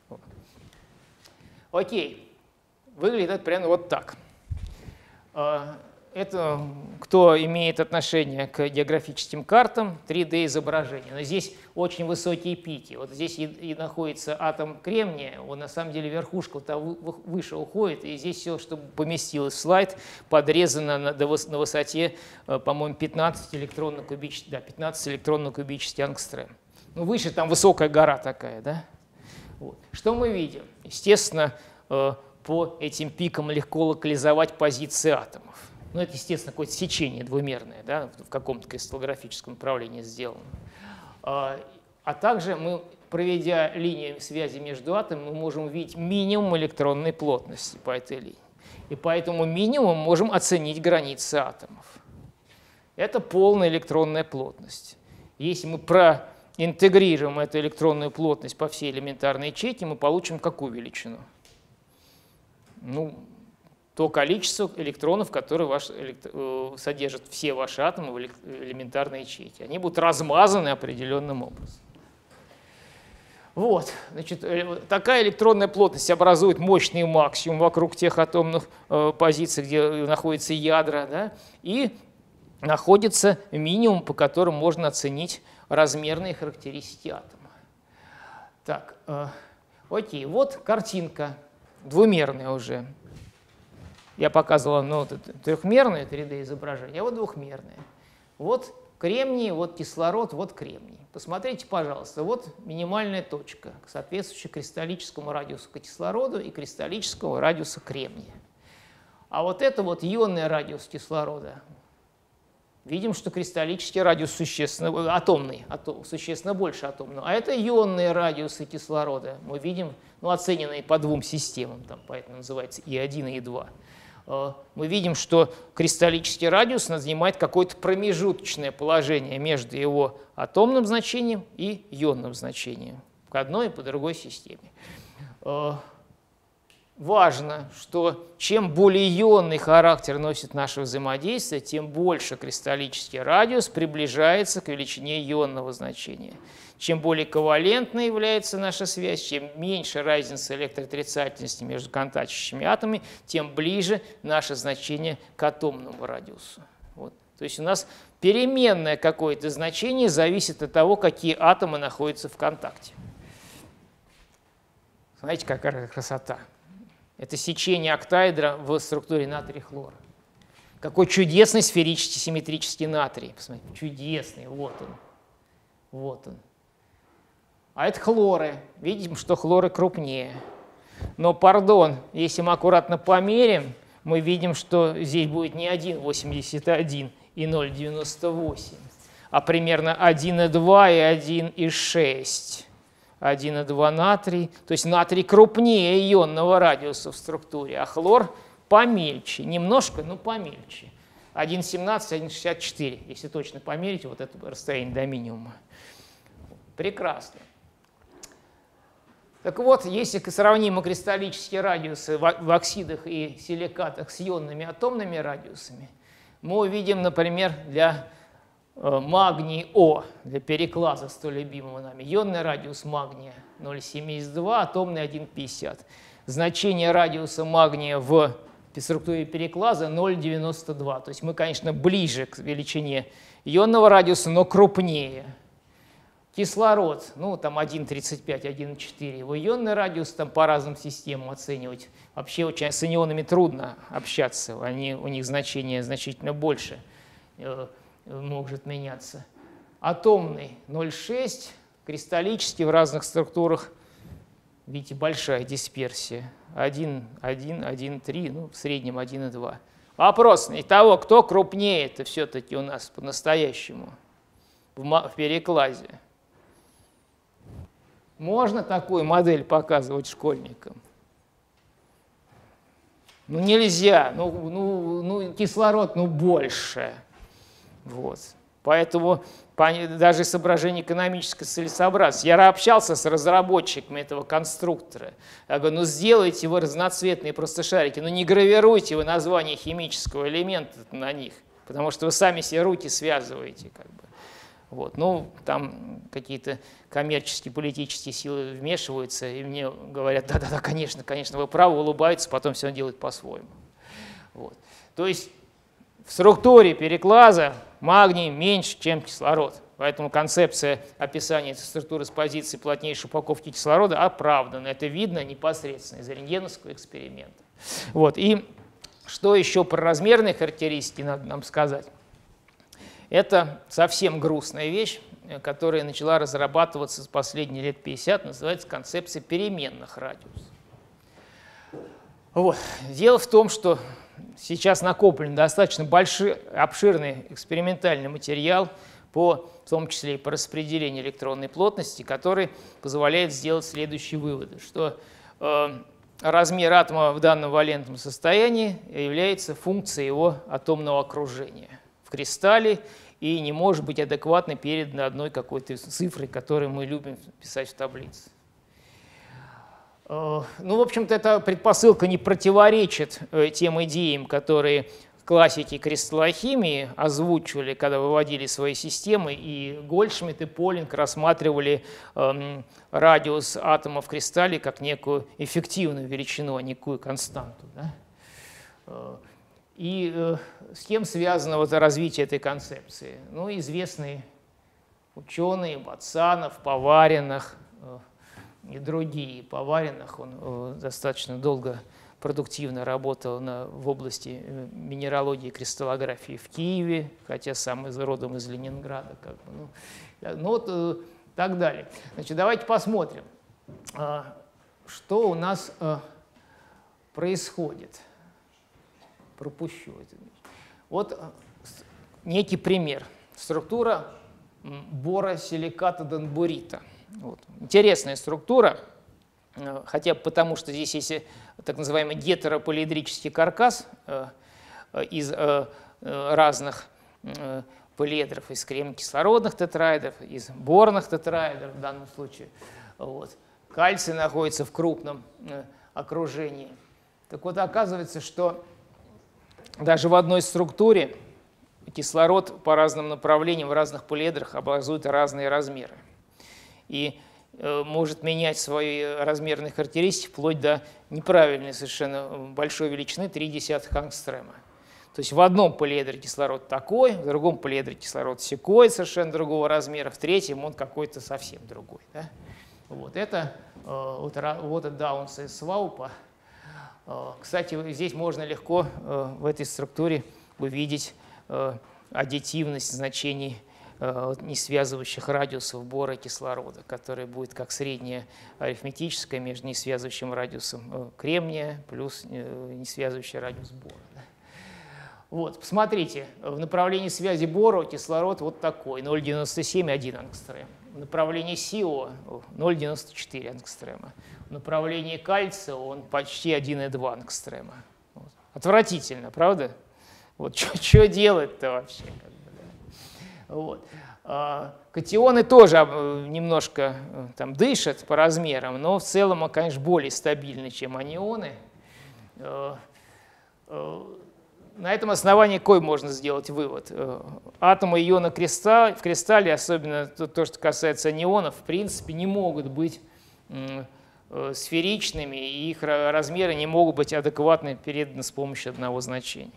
[SPEAKER 1] Окей, выглядит это примерно вот так. Это кто имеет отношение к географическим картам, 3D-изображения. Но здесь очень высокие пики. Вот здесь и находится атом кремния, он на самом деле верхушка выше уходит, и здесь все, чтобы поместилось в слайд, подрезано на высоте, по-моему, 15 электрон-кубический ангстрем. Ну, выше там высокая гора такая, да? Вот. Что мы видим? Естественно, по этим пикам легко локализовать позиции атомов. Ну, это, естественно, какое-то сечение двумерное, да, в каком-то кристаллографическом направлении сделано. А также мы, проведя линию связи между атомами, мы можем увидеть минимум электронной плотности по этой линии. И по этому минимуму можем оценить границы атомов. Это полная электронная плотность. Если мы интегрируем эту электронную плотность по всей элементарной ячейке, мы получим какую величину? Ну, то количество электронов, которые содержат все ваши атомы в элементарной ячейке. Они будут размазаны определенным образом. Вот, значит, такая электронная плотность образует мощный максимум вокруг тех атомных позиций, где находятся ядра, да, и находится минимум, по которому можно оценить размерные характеристики атома. Так, окей, вот картинка, двумерная уже. Я показывал трехмерное 3D-изображение, а вот двухмерное. Вот кремний, вот кислород, вот кремний. Посмотрите, пожалуйста, вот минимальная точка, соответствующая кристаллическому радиусу к кислороду и кристаллическому радиусу кремния. А вот это вот ионный радиус кислорода. Видим, что кристаллический радиус существенно, существенно больше атомного. А это ионные радиусы кислорода. Мы видим, оцененные по двум системам, там, поэтому называется И1 и И2. Мы видим, что кристаллический радиус занимает какое-то промежуточное положение между его атомным значением и ионным значением к одной и по другой системе. Важно, что чем более ионный характер носит наше взаимодействие, тем больше кристаллический радиус приближается к величине ионного значения. Чем более ковалентной является наша связь, чем меньше разница электроотрицательности между контачащими атомами, тем ближе наше значение к атомному радиусу. Вот. То есть у нас переменное какое-то значение зависит от того, какие атомы находятся в контакте. Знаете, какая красота? Это сечение октаэдра в структуре натрий-хлора. Какой чудесный сферический симметрический натрий. Посмотрите, чудесный, вот он. Вот он. А это хлоры. Видим, что хлоры крупнее. Но, пардон, если мы аккуратно померим, мы видим, что здесь будет не 1,81 и 0,98, а примерно 1,2 и 1,6. 1,2 натрий. То есть натрий крупнее ионного радиуса в структуре, а хлор помельче, немножко, но помельче. 1,17, 1,64, если точно померить вот это расстояние до минимума. Прекрасно. Так вот, если сравним кристаллические радиусы в оксидах и силикатах с ионными атомными радиусами, мы увидим, например, для магний О, для переклаза столь любимого нами, ионный радиус магния 0,72, атомный 1,50. Значение радиуса магния в структуре переклаза 0,92. То есть мы, конечно, ближе к величине ионного радиуса, но крупнее. Кислород, ну, там 1,35, 1,4. Его ионный радиус там по разным системам оценивать. Вообще очень с анионами трудно общаться, у них значение значительно больше может меняться. Атомный 0,6, кристаллический в разных структурах, видите, большая дисперсия. 1, 1, 1,3, ну, в среднем 1,2. Вопрос, итого, кто крупнее это все-таки у нас по-настоящему в переклазе? Можно такую модель показывать школьникам? Ну, нельзя. Ну, кислород, ну, больше. Вот. Поэтому даже соображение экономической целесообразности. Я общался с разработчиками этого конструктора. Я говорю, ну, сделайте вы разноцветные просто шарики, но не гравируйте вы название химического элемента на них, потому что вы сами себе руки связываете, как бы. Вот. Ну, там какие-то коммерческие, политические силы вмешиваются, и мне говорят, да-да-да, конечно, конечно, вы правы, улыбаются, потом все делают по-своему. Вот. То есть в структуре переклаза магний меньше, чем кислород. Поэтому концепция описания этой структуры с позиции плотнейшей упаковки кислорода оправдана. Это видно непосредственно из рентгеновского эксперимента. Вот. И что еще про размерные характеристики надо нам сказать? Это совсем грустная вещь, которая начала разрабатываться за последние лет 50, называется концепция переменных радиусов. Вот. Дело в том, что сейчас накоплен достаточно обширный экспериментальный материал, в том числе и по распределению электронной плотности, который позволяет сделать следующие выводы, что размер атома в данном валентном состоянии является функцией его атомного окружения в кристалле и не может быть адекватно передано одной какой-то цифрой, которую мы любим писать в таблице. Ну, в общем-то, эта предпосылка не противоречит тем идеям, которые классики кристаллохимии озвучивали, когда выводили свои системы, и Гольдшмидт и Полинг рассматривали радиус атома в кристалле как некую эффективную величину, а некую константу. Да? И с кем связано вот развитие этой концепции? Ну, известные ученые, Бацанов, Поваринах и другие. Поваринах он достаточно долго продуктивно работал в области минералогии и кристаллографии в Киеве, хотя сам родом из Ленинграда. Как бы, ну вот так далее. Значит, давайте посмотрим, что у нас происходит. Пропущу это. Вот некий пример. Структура боросиликата денбурита. Вот. Интересная структура, хотя бы потому, что здесь есть так называемый гетерополиэдрический каркас из разных полиэдров, из кремнекислородных тетраэдров, из борных тетраэдров в данном случае. Вот. Кальций находится в крупном окружении. Так вот, оказывается, что даже в одной структуре кислород по разным направлениям в разных полиэдрах образует разные размеры. И может менять свои размерные характеристики вплоть до неправильной совершенно большой величины 0,3 ангстрема. То есть в одном полиэдре кислород такой, в другом полиэдре кислород секой, совершенно другого размера, в третьем он какой-то совсем другой. Да? Вот это вот даунса из Сваупа. Кстати, здесь можно легко в этой структуре увидеть аддитивность значений несвязывающих радиусов бора кислорода, которая будет как средняя арифметическая между несвязывающим радиусом кремния плюс несвязывающий радиус бора. Вот, посмотрите, в направлении связи бора кислород вот такой, 0,97 1 ангстрем. В направлении СиО 0,94 ангстрема. В направлении кальция он почти 1,2 ангстрема. Вот. Отвратительно, правда? Вот что делать-то вообще? Вот. Катионы тоже немножко там дышат по размерам, но в целом, конечно, более стабильны, чем анионы. На этом основании какой можно сделать вывод? Атомы иона в кристалле, особенно то, что касается анионов, в принципе, не могут быть сферичными, и их размеры не могут быть адекватно переданы с помощью одного значения.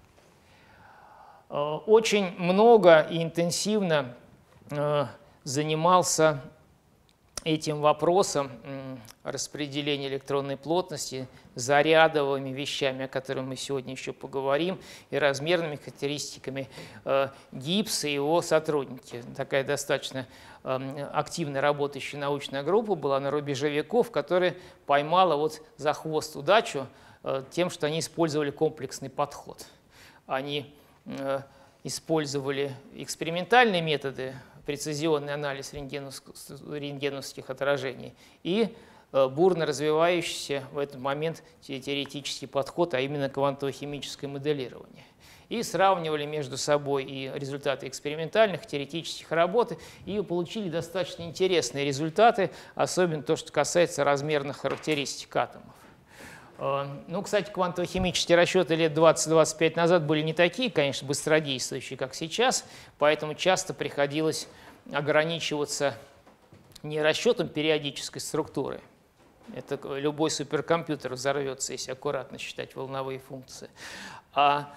[SPEAKER 1] Очень много и интенсивно занимался этим вопросом распределения электронной плотности зарядовыми вещами, о которых мы сегодня еще поговорим, и размерными характеристиками Гиббс и его сотрудники. Такая достаточно активно работающая научная группа была на рубеже веков, которая поймала вот за хвост удачу тем, что они использовали комплексный подход. Они использовали экспериментальные методы, прецизионный анализ рентгеновских отражений и бурно развивающийся в этот момент теоретический подход, а именно квантово-химическое моделирование. И сравнивали между собой и результаты экспериментальных, теоретических работ, и получили достаточно интересные результаты, особенно то, что касается размерных характеристик атомов. Ну, кстати, квантово-химические расчеты лет 20-25 назад были не такие, конечно, быстродействующие, как сейчас, поэтому часто приходилось ограничиваться не расчетом периодической структуры. Это любой суперкомпьютер взорвется, если аккуратно считать волновые функции. А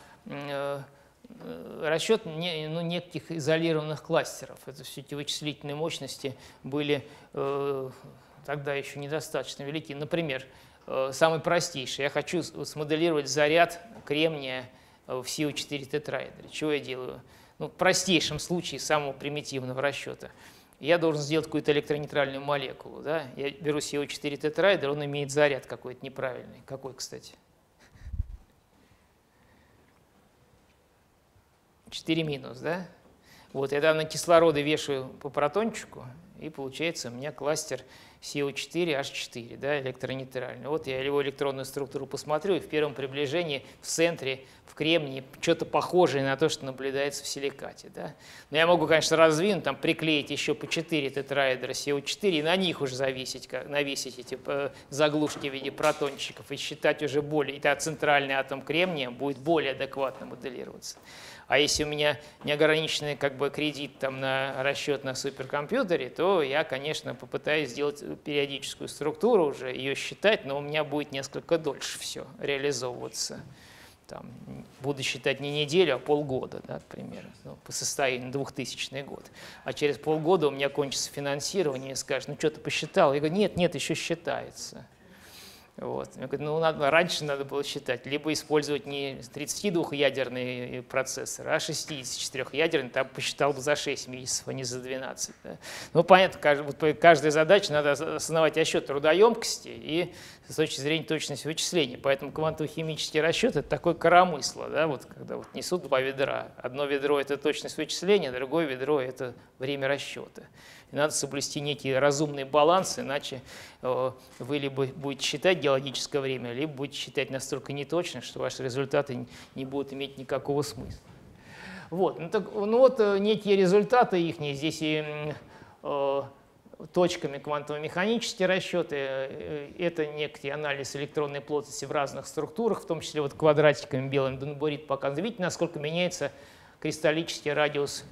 [SPEAKER 1] расчет неких изолированных кластеров. Это все эти вычислительные мощности были тогда еще недостаточно велики. Например, самый простейший. Я хочу смоделировать заряд кремния в CO4 тетраэдре. Чего я делаю? Ну, в простейшем случае самого примитивного расчета. Я должен сделать какую-то электронейтральную молекулу. Да? Я беру CO4 тетраэдр, он имеет заряд какой-то неправильный. Какой, кстати? 4 минус, да? Вот, я на кислороды вешаю по протончику, и получается у меня кластер CO4H4, да, электронейтральный. Вот я его электронную структуру посмотрю, и в первом приближении в центре, в кремнии, что-то похожее на то, что наблюдается в силикате. Да. Но я могу, конечно, раздвинуть, там, приклеить еще по 4 тетраэдра CO4, и на них уже навесить эти заглушки в виде протончиков, и считать уже более, и центральный атом кремния будет более адекватно моделироваться. А если у меня неограниченный кредит на расчет на суперкомпьютере, то я, конечно, попытаюсь сделать периодическую структуру уже, ее считать, но у меня будет несколько дольше все реализовываться. Буду считать не неделю, а полгода, да, к примеру, по состоянию 2000 год. А через полгода у меня кончится финансирование и скажут, ну что ты посчитал? Я говорю, нет, еще считается. Вот. Я говорю, раньше надо было считать, либо использовать не 32-ядерный процессор, а 64-ядерный, там посчитал бы за 6 месяцев, а не за 12. Да. Ну, понятно, каждая задача надо осознавать расчет трудоемкости и с точки зрения точности вычисления. Поэтому квантово-химический расчет – это такое коромысло, да, вот, когда несут два ведра. Одно ведро – это точность вычисления, другое ведро – это время расчета. И надо соблюсти некий разумный баланс, иначе вы либо будете считать геологическое время, либо будете считать настолько неточно, что ваши результаты не будут иметь никакого смысла. Вот. Некие результаты их, здесь и точками квантово-механические расчеты, это некий анализ электронной плотности в разных структурах, в том числе квадратиками белым Дунбурит показывает. Видите, насколько меняется кристаллический радиус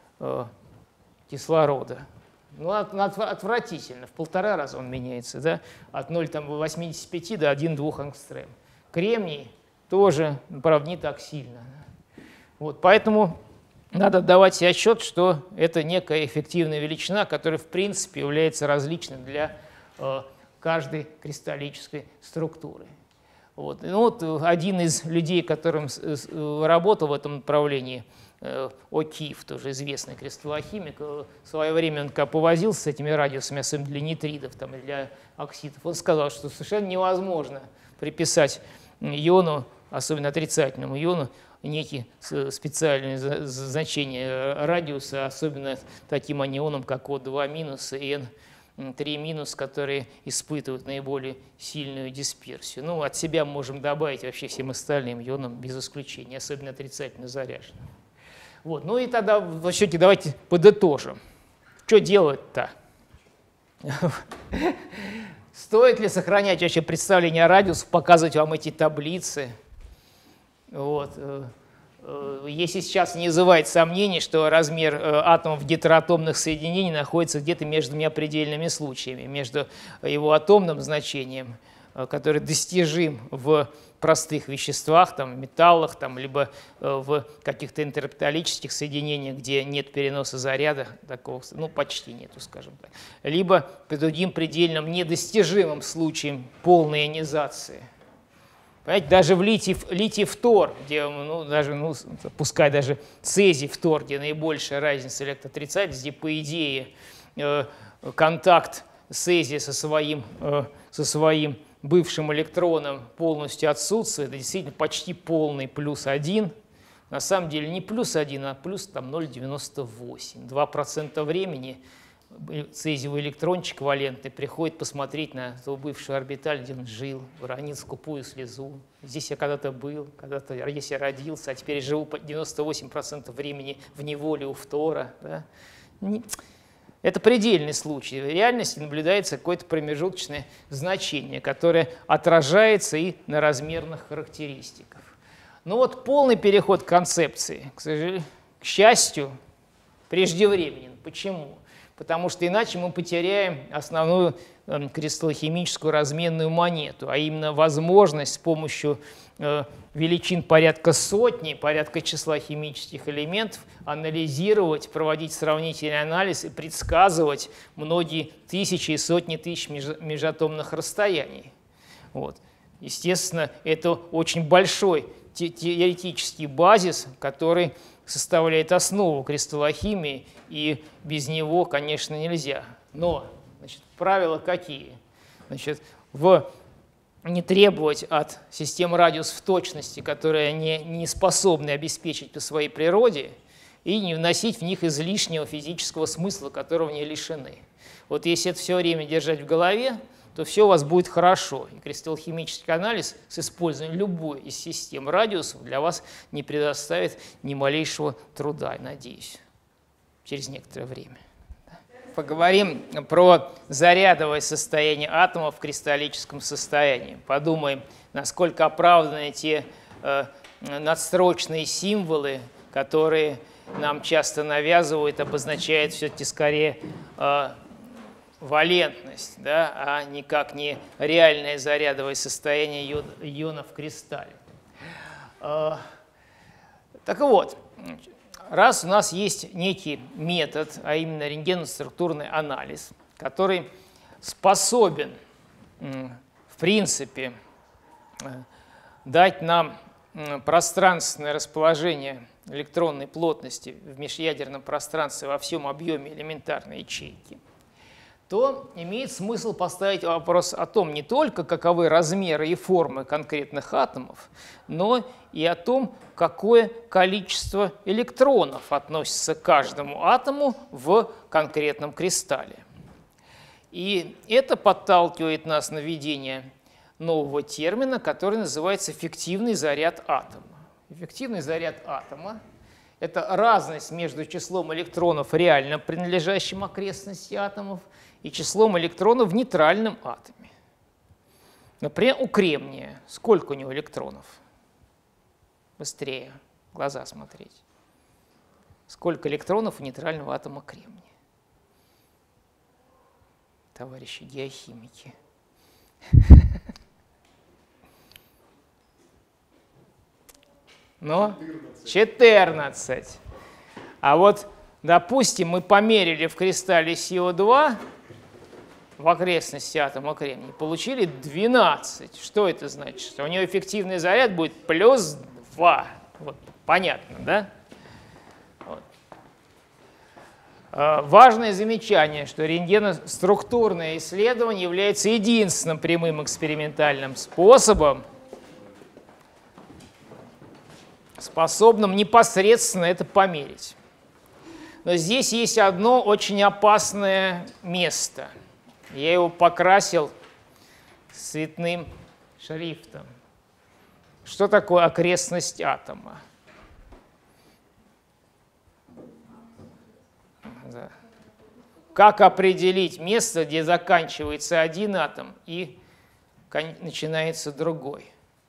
[SPEAKER 1] кислорода. Отвратительно, в 1,5 раза он меняется, да? От 0,85 до 1,2 ангстрем. Кремний тоже, правда, не так сильно. Вот, поэтому надо отдавать себе отчет, что это некая эффективная величина, которая, в принципе, является различной для каждой кристаллической структуры. Вот. Один из людей, которым работал в этом направлении, О'Кифф, тоже известный кристаллохимик, в свое время он повозился с этими радиусами, особенно для нитридов и для оксидов. Он сказал, что совершенно невозможно приписать иону, особенно отрицательному иону, некие специальные значения радиуса, особенно таким анионам, как О2- и N 3-, которые испытывают наиболее сильную дисперсию. Ну, от себя можем добавить вообще всем остальным ионам без исключения, особенно отрицательно заряженным. Вот. Ну и тогда, в счете, давайте подытожим. Что делать-то? Стоит ли сохранять вообще представление о радиусах, показывать вам эти таблицы? Вот. Если сейчас не вызывает сомнений, что размер атомов гетероатомных соединений находится где-то между двумя предельными случаями, между его атомным значением, который достижим в простых веществах, там, металлах, там, либо в каких-то интерметаллических соединениях, где нет переноса заряда, такого, ну, почти нету, скажем так, либо по другим предельным недостижимым случаям полной ионизации. Понимаете, даже в литий-фтор, где, ну, даже, ну, пускай даже цезий-фтор, где наибольшая разница электроотрицательности, где, по идее, контакт цезия со своим бывшим электроном полностью отсутствует, это действительно почти полный +1. На самом деле не +1, а плюс 0,98. 2% времени цезиевый электрончик валентный приходит посмотреть на этого бывшего орбиталь, где он жил, уронил скупую слезу. Здесь я когда-то был, когда-то здесь я родился, а теперь живу 98% времени в неволе у фтора. Да? Это предельный случай. В реальности наблюдается какое-то промежуточное значение, которое отражается и на размерных характеристиках. Но вот полный переход к концепции, к счастью, преждевременен. Почему? Потому что иначе мы потеряем основную кристаллохимическую разменную монету, а именно возможность с помощью величин порядка сотни, порядка числа химических элементов анализировать, проводить сравнительный анализ и предсказывать многие тысячи и сотни тысяч межатомных расстояний. Вот. Естественно, это очень большой теоретический базис, который составляет основу кристаллохимии, и без него, конечно, нельзя. Но, значит, правила какие? Значит, не требовать от систем радиусов точности, которые они не способны обеспечить по своей природе, и не вносить в них излишнего физического смысла, которого они лишены. Вот если это все время держать в голове, то все у вас будет хорошо. И кристаллохимический анализ с использованием любой из систем радиусов для вас не предоставит ни малейшего труда, надеюсь, через некоторое время. Поговорим про зарядовое состояние атомов в кристаллическом состоянии. Подумаем, насколько оправданы те надстрочные символы, которые нам часто навязывают, обозначают все-таки скорее валентность, да, а никак не реальное зарядовое состояние ионов в кристалле. Так вот, раз у нас есть некий метод, а именно рентгеноструктурный анализ, который способен, в принципе, дать нам пространственное расположение электронной плотности в межядерном пространстве во всем объеме элементарной ячейки, то имеет смысл поставить вопрос о том не только, каковы размеры и формы конкретных атомов, но и о том, какое количество электронов относится к каждому атому в конкретном кристалле. И это подталкивает нас на введение нового термина, который называется эффективный заряд атома. Эффективный заряд атома – это разность между числом электронов, реально принадлежащим окрестности атомов, и числом электронов в нейтральном атоме. Например, у кремния сколько у него электронов? Быстрее в глаза смотреть. Сколько электронов у нейтрального атома кремния? Товарищи геохимики. Ну, 14. А вот, допустим, мы померили в кристалле СО2 в окрестности атома кремния, получили 12. Что это значит? Что у него эффективный заряд будет плюс 2. Вот, понятно, да? Вот. Важное замечание, что рентгеноструктурное исследование является единственным прямым экспериментальным способом, способным непосредственно это померить. Но здесь есть одно очень опасное место. Я его покрасил цветным шрифтом. Что такое окрестность атома? Да. Как определить место, где заканчивается один атом и начинается другой?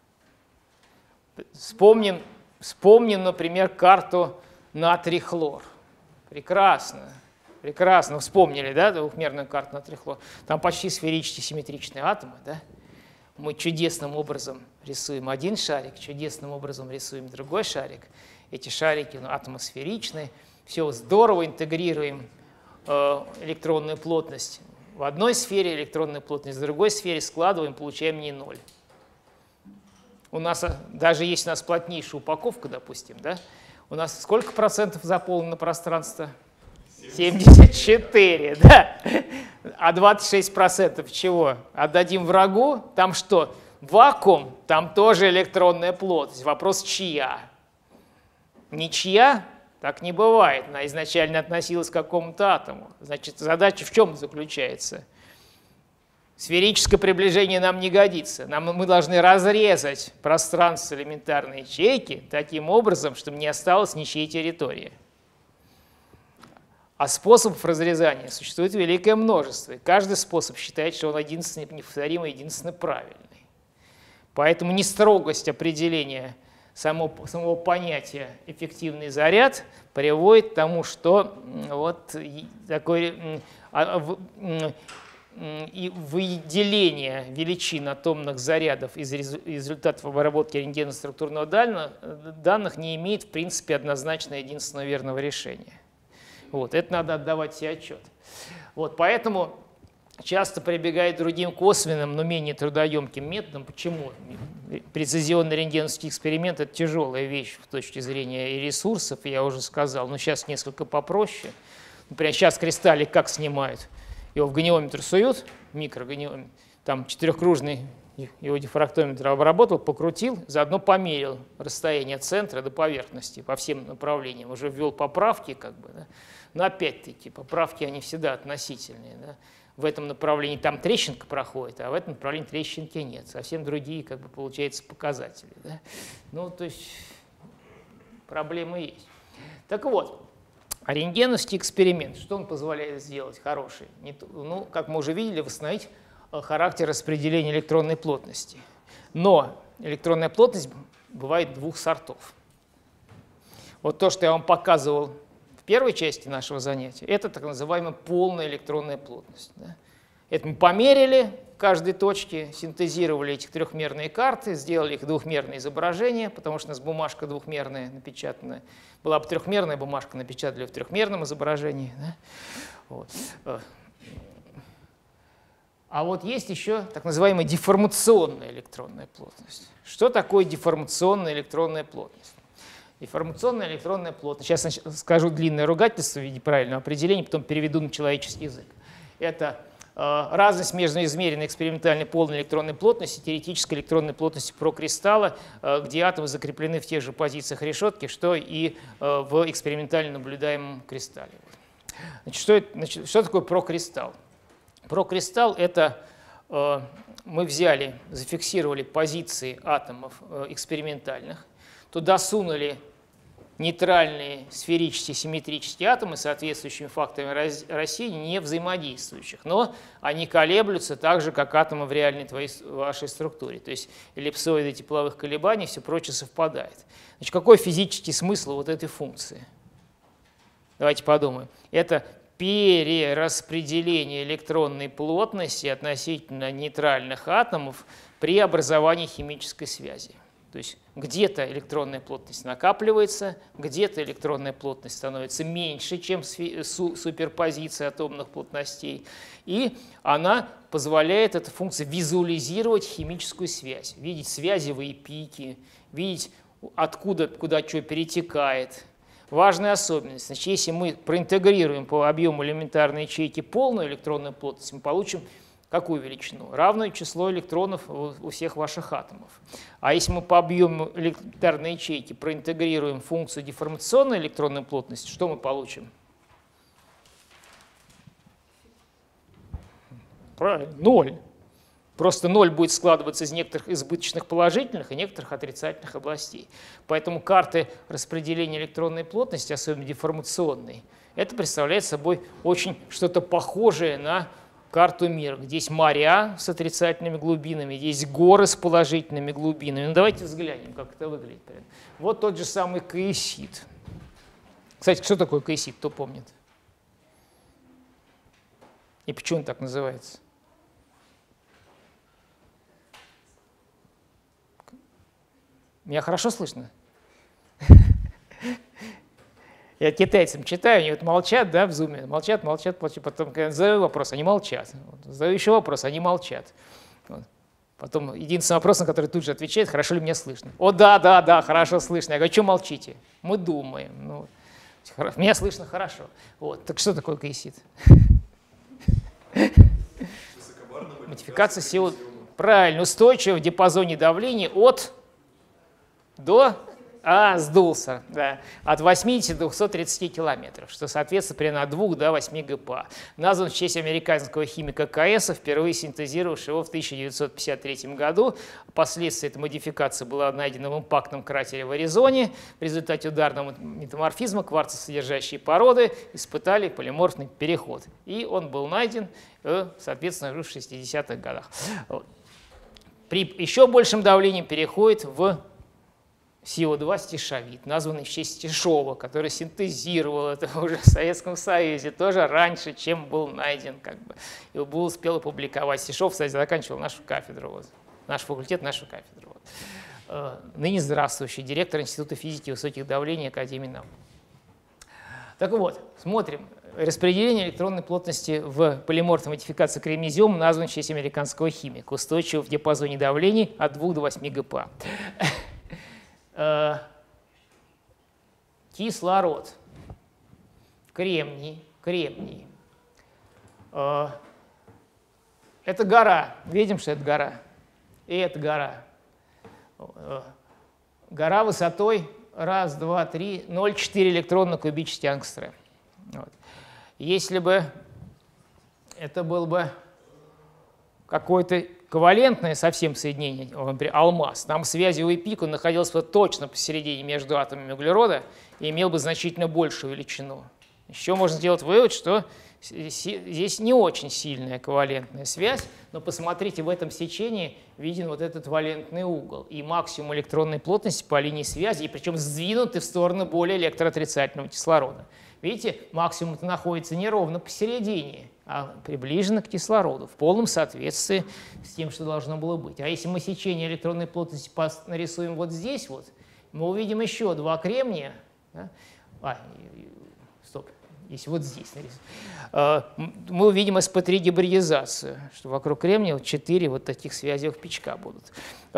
[SPEAKER 1] Вспомним, например, карту натрий-хлор. Прекрасно. Прекрасно. Вспомнили, да, двухмерную карту натрий-хлор? Там почти сферически симметричные атомы, да? Мы чудесным образом рисуем один шарик, чудесным образом рисуем другой шарик. Эти шарики, атомы сферичные. Все здорово интегрируем электронную плотность в одной сфере, электронную плотность в другой сфере, складываем, получаем не ноль. У нас, даже если у нас плотнейшая упаковка, допустим, да, у нас сколько процентов заполнено пространство? 74, да. А 26% чего? Отдадим врагу? Там что? Вакуум? Там тоже электронная плотность. Вопрос, чья? Ничья? Так не бывает. Она изначально относилась к какому-то атому. Значит, задача в чем заключается? Сферическое приближение нам не годится. Мы должны разрезать пространство элементарной ячейки таким образом, чтобы не осталось ничьей территории. А способов разрезания существует великое множество. И каждый способ считает, что он единственный, неповторимый, единственно правильный. Поэтому нестрогость определения самого понятия «эффективный заряд» приводит к тому, что вот такой и выделение величин атомных зарядов из результатов обработки рентгеноструктурного данных не имеет, в принципе, однозначно единственного верного решения. Вот, это надо отдавать себе отчет. Вот, поэтому часто прибегают к другим косвенным, но менее трудоемким методам. Почему? Прецизионный рентгеновский эксперимент – это тяжелая вещь с точки зрения и ресурсов, я уже сказал, но сейчас несколько попроще. Например, сейчас кристаллик как снимают? Его в ганиометр суют, микроганиометр, там четырехкружный его дифрактометр обработал, покрутил, заодно померил расстояние от центра до поверхности по всем направлениям. Уже ввел поправки, как бы, да? Но опять-таки поправки, они всегда относительные. Да? В этом направлении там трещинка проходит, а в этом направлении трещинки нет. Совсем другие, как бы, получается, показатели. Да? Ну, то есть проблемы есть. Так вот, рентгеновский эксперимент, что он позволяет сделать хороший? Ну, как мы уже видели, восстановить характер распределения электронной плотности. Но электронная плотность бывает двух сортов. Вот то, что я вам показывал в первой части нашего занятия, это так называемая полная электронная плотность. Да? Это мы померили в каждой точке, синтезировали эти трехмерные карты, сделали их двухмерные изображения, потому что у нас бумажка двухмерная напечатанная. Была бы трехмерная бумажка, напечатали в трехмерном изображении. Да? Вот. А вот есть еще так называемая деформационная электронная плотность. Что такое деформационная электронная плотность? Деформационная электронная плотность. Сейчас скажу длинное ругательство в виде правильного определения, потом переведу на человеческий язык. Это разность между измеренной экспериментальной полной электронной плотностью и теоретической электронной плотностью прокристалла, где атомы закреплены в тех же позициях решетки, что и в экспериментально наблюдаемом кристалле. Значит, что такое прокристалл? Прокристалл – это мы взяли, зафиксировали позиции атомов экспериментальных, туда сунули нейтральные сферические симметрические атомы с соответствующими факторами рассеяния, не взаимодействующих, но они колеблются так же, как атомы в реальной вашей структуре. То есть эллипсоиды тепловых колебаний, все прочее совпадает. Значит, какой физический смысл вот этой функции? Давайте подумаем. Это перераспределение электронной плотности относительно нейтральных атомов при образовании химической связи. То есть где-то электронная плотность накапливается, где-то электронная плотность становится меньше, чем суперпозиция атомных плотностей, и она позволяет, эта функция, визуализировать химическую связь, видеть связевые пики, видеть, откуда, куда что перетекает. Важная особенность. Значит, если мы проинтегрируем по объему элементарной ячейки полную электронную плотность, мы получим какую величину? Равное число электронов у всех ваших атомов. А если мы по объему элементарной ячейки проинтегрируем функцию деформационной электронной плотности, что мы получим? Правильно, 0. Просто 0 будет складываться из некоторых избыточных положительных и некоторых отрицательных областей. Поэтому карты распределения электронной плотности, особенно деформационной, это представляет собой очень что-то похожее на карту мира, где есть моря с отрицательными глубинами, есть горы с положительными глубинами. Ну, давайте взглянем, как это выглядит. Вот тот же самый каесит. Кстати, что такое каесит, кто помнит? И почему он так называется? Меня хорошо слышно? Я китайцам читаю, они вот молчат, да, в зуме, молчат, потом, когда задаю вопрос, они молчат. Задаю еще вопрос, они молчат. Потом единственный вопрос, на который тут же отвечает, хорошо ли меня слышно. О, да, хорошо слышно. Я говорю, что молчите? Мы думаем. Ну, меня слышно хорошо. Вот. Так что такое каесит? Модификация силы. Правильно, устойчива в диапазоне давления от до... сдулся, да, от 80 до 230 километров, что соответствует примерно от 2 до 8 ГПа. Назван в честь американского химика К.С., впервые синтезировавшего его в 1953 году. Впоследствии эта модификация была найдена в импактном кратере в Аризоне. В результате ударного метаморфизма кварцосодержащие породы испытали полиморфный переход. И он был найден, соответственно, в 60-х годах. При еще большем давлении переходит в СиО2 стишовид, названный в честь Стишова, который синтезировал это уже в Советском Союзе, тоже раньше, чем был найден, как бы, и был успел опубликовать. Стишов, кстати, заканчивал нашу кафедру, вот, наш факультет, нашу кафедру. Вот. Ныне здравствующий директор Института физики и высоких давлений Академии наук. Так вот, смотрим. Распределение электронной плотности в полиморфной модификации кремнезиума назван в честь американского химика, устойчивого в диапазоне давлений от 2 до 8 ГПа. Кислород, кремний. Это гора. Видим, что это гора. И это гора. Гора высотой 1, 2, 3, 0,4 электрон на кубический ангстрем. Вот. Если бы это был бы какой-то ковалентное совсем соединение, например, алмаз, там связевый пик, он находился бы точно посередине между атомами углерода и имел бы значительно большую величину. Еще можно сделать вывод, что здесь не очень сильная ковалентная связь, но посмотрите, в этом сечении виден вот этот валентный угол и максимум электронной плотности по линии связи, и причем сдвинуты в сторону более электроотрицательного кислорода. Видите, максимум-то находится не ровно посередине, а приближено к кислороду, в полном соответствии с тем, что должно было быть. А если мы сечение электронной плотности нарисуем вот здесь, вот, мы увидим еще 2 кремния. Да? Если вот здесь нарисуем. Мы увидим SP3 гибридизацию, что вокруг кремния 4 вот таких связевых пячка будут.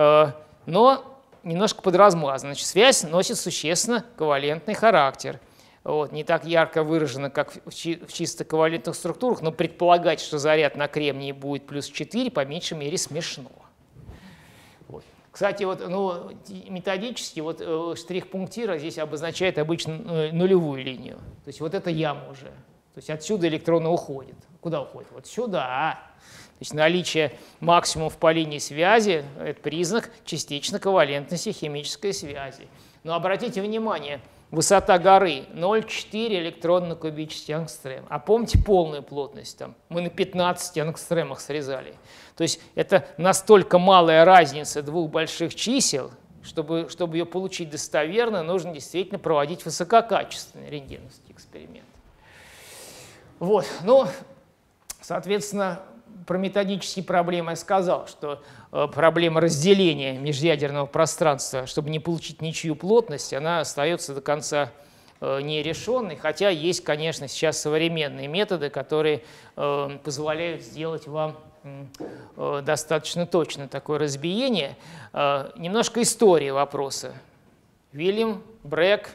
[SPEAKER 1] Но немножко подразмазано. Значит, связь носит существенно ковалентный характер. Вот, не так ярко выражено, как в чисто ковалентных структурах, но предполагать, что заряд на кремнии будет плюс 4, по меньшей мере смешно. Вот. Кстати, вот, ну, методически вот, штрих-пунктира здесь обозначает обычно нулевую линию. То есть вот это яма уже. То есть отсюда электроны уходят. Куда уходят? Вот сюда. То есть наличие максимумов по линии связи – это признак частично ковалентности химической связи. Но обратите внимание, высота горы 0,4 электрон на кубический ангстрем. А помните полную плотность? Там, мы на 15 ангстремах срезали. То есть это настолько малая разница двух больших чисел, чтобы ее получить достоверно, нужно действительно проводить высококачественный рентгеновский эксперимент. Вот. Ну, соответственно, про методические проблемы я сказал, что проблема разделения межядерного пространства, чтобы не получить ничью плотность, она остается до конца нерешенной, хотя есть, конечно, сейчас современные методы, которые позволяют сделать вам достаточно точно такое разбиение. Немножко истории вопроса. Вильям Брэк,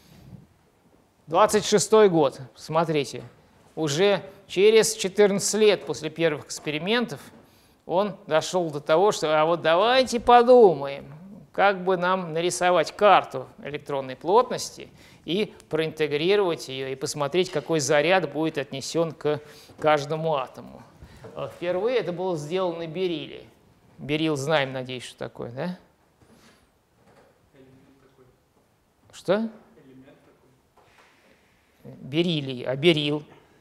[SPEAKER 1] 26-й год, смотрите, уже через 14 лет после первых экспериментов он дошел до того, что а вот давайте подумаем, как бы нам нарисовать карту электронной плотности и проинтегрировать ее, и посмотреть, какой заряд будет отнесен к каждому атому. Впервые это было сделано на бериллии. Берилл знаем, надеюсь, что такое, да? Что? Бериллий, а берилл?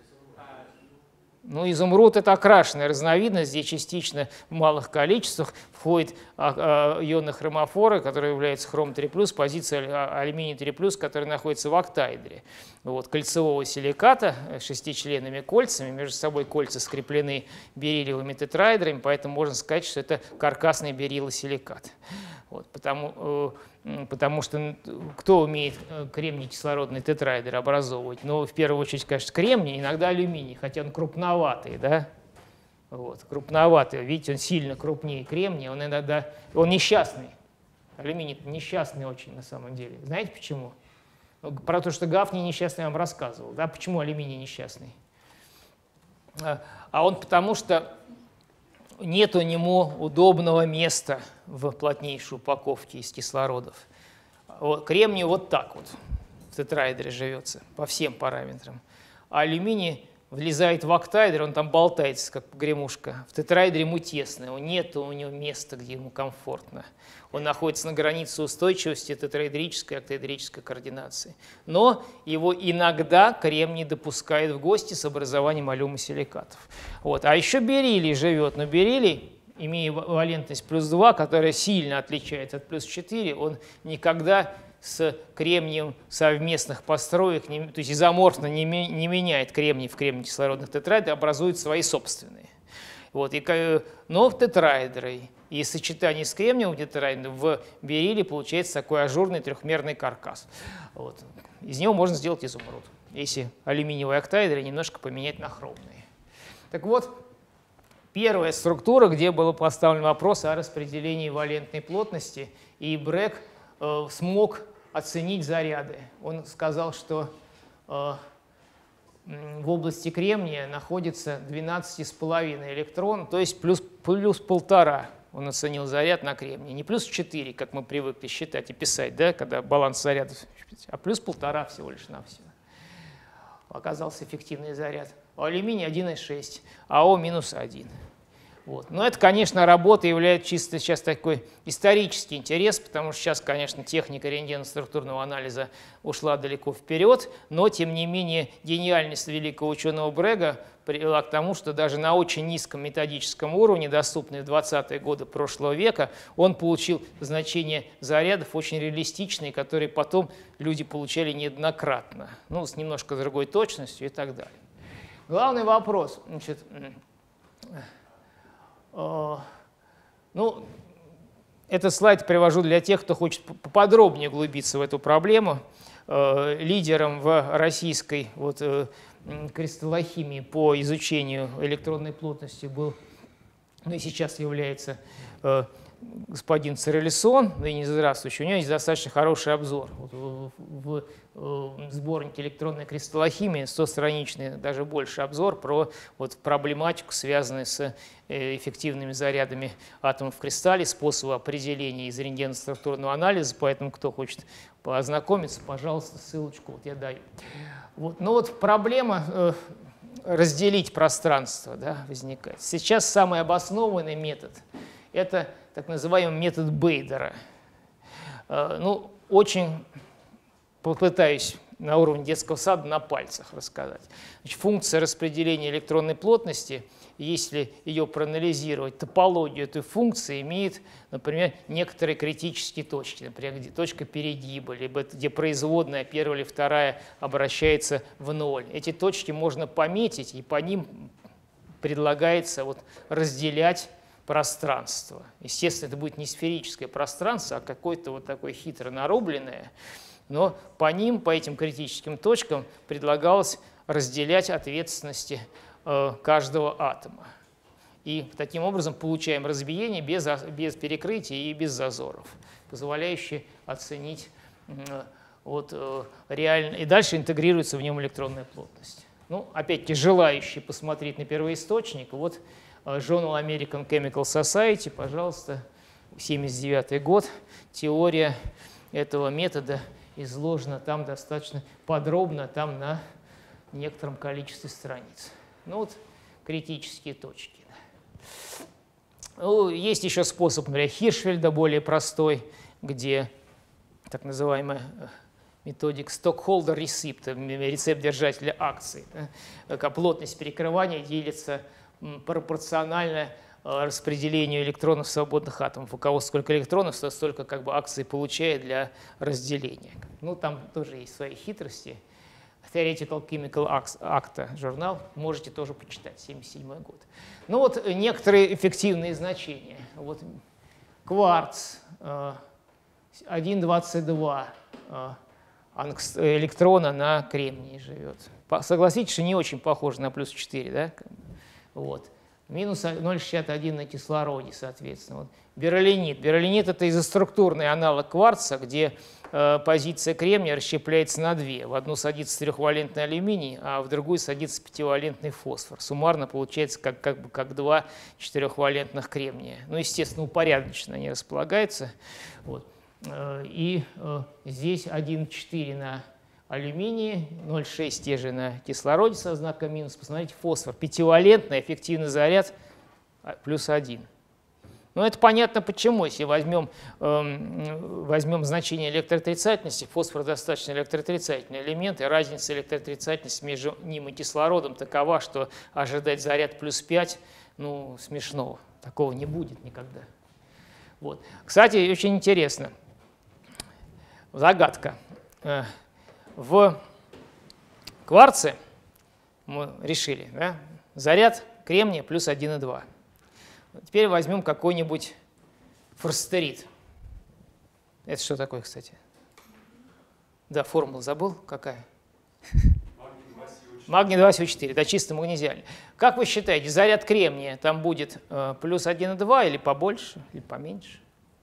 [SPEAKER 1] Ну, изумруд – это окрашенная разновидность, где частично в малых количествах входят ионы хромофоры, которые являются хром-3+, позиция алюминий 3+, который находится в октаэдре. Вот, кольцевого силиката с шестичленными кольцами, между собой кольца скреплены бериллиевыми тетраэдрами, поэтому можно сказать, что это каркасный бериллосиликат. Вот, потому что кто умеет кремний кислородный тетраэдр образовывать? Ну, в первую очередь, конечно, кремний, иногда алюминий, хотя он крупноватый, да? Вот, крупноватый. Видите, он сильно крупнее кремния, он иногда, он несчастный. Алюминий несчастный очень на самом деле. Знаете почему? Про то, что Гафни несчастный, я вам рассказывал. Да? Почему алюминий несчастный? А он потому что нет у него удобного места в плотнейшей упаковке из кислородов. Кремний вот так вот в тетраэдре живется по всем параметрам. А алюминий влезает в октаэдр, он там болтается, как погремушка. В тетраэдре ему тесно, нет у него места, где ему комфортно. Он находится на границе устойчивости тетраэдрической и октаэдрической координации. Но его иногда кремний допускает в гости с образованием алюмосиликатов. Вот. А еще бериллий живет, но бериллий, имея валентность +2, которая сильно отличается от +4, он никогда с кремнием совместных построек, то есть изоморфно не меняет кремний в кремний-кислородных тетраэдрах, образует свои собственные. Вот, но в тетраэдры и сочетание с кремниевым тетраэдром в бериллии получается такой ажурный трехмерный каркас. Вот. Из него можно сделать изумруд, если алюминиевые октаэдры немножко поменять на хромные. Так вот, первая структура, где был поставлен вопрос о распределении валентной плотности, и Брэк смог оценить заряды. Он сказал, что в области кремния находится 12,5 электрон, то есть плюс 1,5 он оценил заряд на кремний. Не плюс 4, как мы привыкли считать и писать, да, когда баланс зарядов, а плюс 1,5 всего лишь навсего. Оказался эффективный заряд. У алюминия 1,6, АО -1. Вот. Но это, конечно, работа является чисто сейчас такой исторический интерес, потому что сейчас, конечно, техника рентгеноструктурного анализа ушла далеко вперед, но, тем не менее, гениальность великого ученого Брэга привела к тому, что даже на очень низком методическом уровне, доступный в 20-е годы прошлого века, он получил значения зарядов очень реалистичные, которые потом люди получали неоднократно, ну, с немножко другой точностью и так далее. Главный вопрос, значит, ну, этот слайд привожу для тех, кто хочет поподробнее углубиться в эту проблему. Лидером в российской кристаллохимии по изучению электронной плотности был, ну и сейчас является господин Циролисон, ныне здравствующий. У него есть достаточно хороший обзор в сборнике электронной кристаллохимии, 100-страничный, даже больше обзор про проблематику, связанную с эффективными зарядами атомов в кристалле, способы определения из рентгеноструктурного анализа, поэтому кто хочет познакомиться, пожалуйста, ссылочку я даю. Но проблема разделить пространство, да, возникает. Сейчас самый обоснованный метод – это так называемый метод Бейдера. Ну, очень попытаюсь на уровне детского сада на пальцах рассказать. Значит, функция распределения электронной плотности, если ее проанализировать, топологию этой функции имеет, например, некоторые критические точки, например, где точка перегиба, либо где производная первая или вторая обращается в ноль. Эти точки можно пометить, и по ним предлагается разделять пространство. Естественно, это будет не сферическое пространство, а какое-то такое хитро нарубленное, но по ним, по этим критическим точкам предлагалось разделять ответственности каждого атома. И таким образом получаем разбиение без перекрытия и без зазоров, позволяющие оценить реально. И дальше интегрируется в нем электронная плотность. Ну, опять-таки, желающие посмотреть на первоисточник, Journal American Chemical Society, пожалуйста, 1979 год, теория этого метода изложена там достаточно подробно, там на некотором количестве страниц. Ну критические точки. Ну, есть еще способ, например, Хиршфельда, более простой, где так называемая методик Stockholder рецепт, рецепт держателя акций. Да, плотность перекрывания делится пропорционально распределению электронов свободных атомов. У кого сколько электронов, столько как бы акций получает для разделения. Ну, там тоже есть свои хитрости. Theoretical Chemical Acta журнал, можете тоже почитать, 1977 год. Ну вот некоторые эффективные значения. Вот кварц 1,22 электрона на кремнии живет. Согласитесь, что не очень похоже на плюс 4, да? Вот. Минус 0,61 на кислороде, соответственно. Вот. Беролинит. Беролинит – это изоструктурный аналог кварца, где позиция кремния расщепляется на две. В одну садится трехвалентный алюминий, а в другую садится пятивалентный фосфор. Суммарно получается как два четырехвалентных кремния. Ну, естественно, упорядоченно они располагаются. Вот. И здесь 1,4 на алюминии, 0,6 те же на кислороде со знаком минус. Посмотрите, фосфор. Пятивалентный эффективный заряд плюс 1. Но это понятно почему. Если возьмем значение электроотрицательности, фосфор достаточно электроотрицательный элемент, и разница электроотрицательности между ним и кислородом такова, что ожидать заряд плюс 5, ну, смешно. Такого не будет никогда. Вот. Кстати, очень интересно. Загадка. В кварце мы решили, да, заряд кремния плюс 1,2. Теперь возьмем какой-нибудь форстерит. Это что такое, кстати? Да, формула забыл. Какая? Магний 2СО4, да, чисто магнезиальный. Как вы считаете, заряд кремния там будет плюс 1,2 или побольше, или поменьше?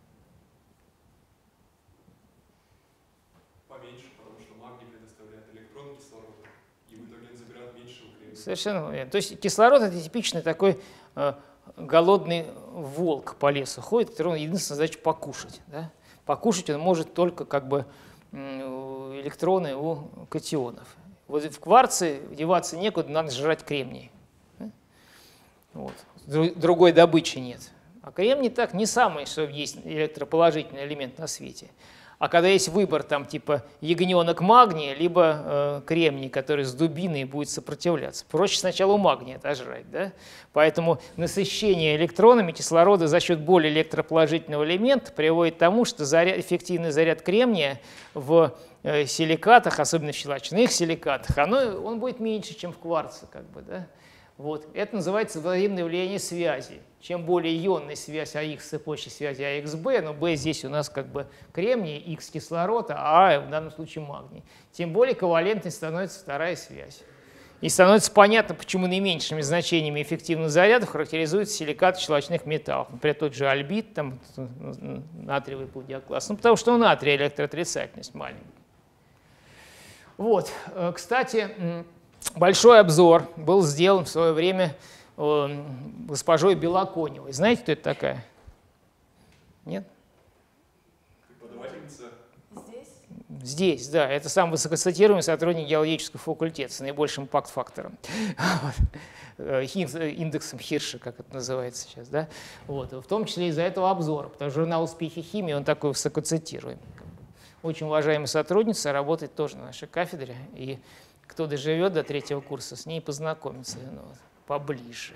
[SPEAKER 2] Поменьше, потому что магний предоставляет электрон кислорода, и в итоге он забирает меньше у кремния.
[SPEAKER 1] Совершенно верно. То есть кислород – это типичный такой голодный волк по лесу ходит, которому единственная задача покушать. Да? Покушать он может только как бы электроны у катионов. Вот в кварце деваться некуда, надо жрать кремний. Вот. Другой добычи нет. А кремний так не самый, что есть электроположительный элемент на свете. А когда есть выбор, там типа ягненок магния, либо кремний, который с дубиной будет сопротивляться, проще сначала у магния отожрать. Да? Поэтому насыщение электронами кислорода за счет более электроположительного элемента приводит к тому, что эффективный заряд кремния в силикатах, особенно в щелочных силикатах, он будет меньше, чем в кварце. Как бы, да? Вот. Это называется взаимное влияние связи. Чем более ионная связь АХ с цепочной связи АХБ, но Б здесь у нас как бы кремний, Х кислород, а в данном случае магний, тем более ковалентной становится вторая связь. И становится понятно, почему наименьшими значениями эффективных зарядов характеризуются силикаты щелочных металлов. Например, тот же альбит, там, натриевый палдиокласс. Ну, потому что у натрия электроотрицательность маленькая. Вот. Кстати, большой обзор был сделан в свое время госпожой Белоконевой. Знаете, кто это такая? Нет?
[SPEAKER 2] Преподавательница?
[SPEAKER 3] Здесь?
[SPEAKER 1] Здесь, да. Это самый высокоцитируемый сотрудник геологического факультета с наибольшим импакт-фактором. Индексом Хирша, как это называется сейчас. Да? Вот. В том числе из-за этого обзора, потому что журнал «Успехи химии» он такой высокоцитируемый. Очень уважаемая сотрудница, работает тоже на нашей кафедре. И кто доживет до 3-го курса, с ней познакомиться поближе.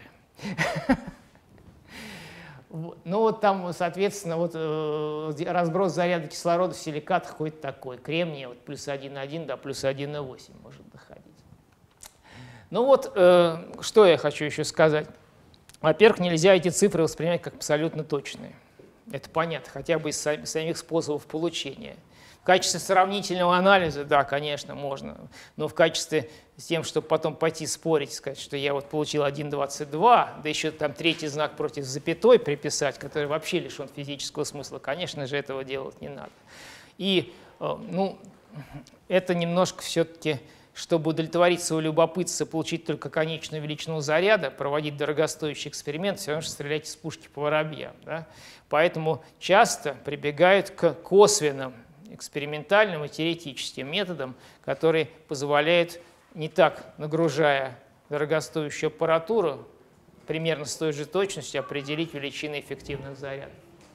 [SPEAKER 1] Ну вот там, соответственно, вот, разброс заряда кислорода в силикатах какой-то такой. Кремния вот, плюс 1,1 до плюс 1,8 может доходить. Ну вот, что я хочу еще сказать. Во-первых, нельзя эти цифры воспринимать как абсолютно точные. Это понятно, хотя бы из самих способов получения. В качестве сравнительного анализа, да, конечно, можно, но в качестве с тем, чтобы потом пойти спорить, сказать, что я вот получил 1,22, да еще там третий знак против запятой приписать, который вообще лишен физического смысла, конечно же, этого делать не надо. И, ну, это немножко все-таки, чтобы удовлетворить свое любопытство, получить только конечную величину заряда, проводить дорогостоящий эксперимент, все равно, что стрелять из пушки по воробьям. Да? Поэтому часто прибегают к косвенным экспериментальным и теоретическим методам, которые позволяют, не так нагружая дорогостоящую аппаратуру, примерно с той же точностью определить величины эффективных зарядов.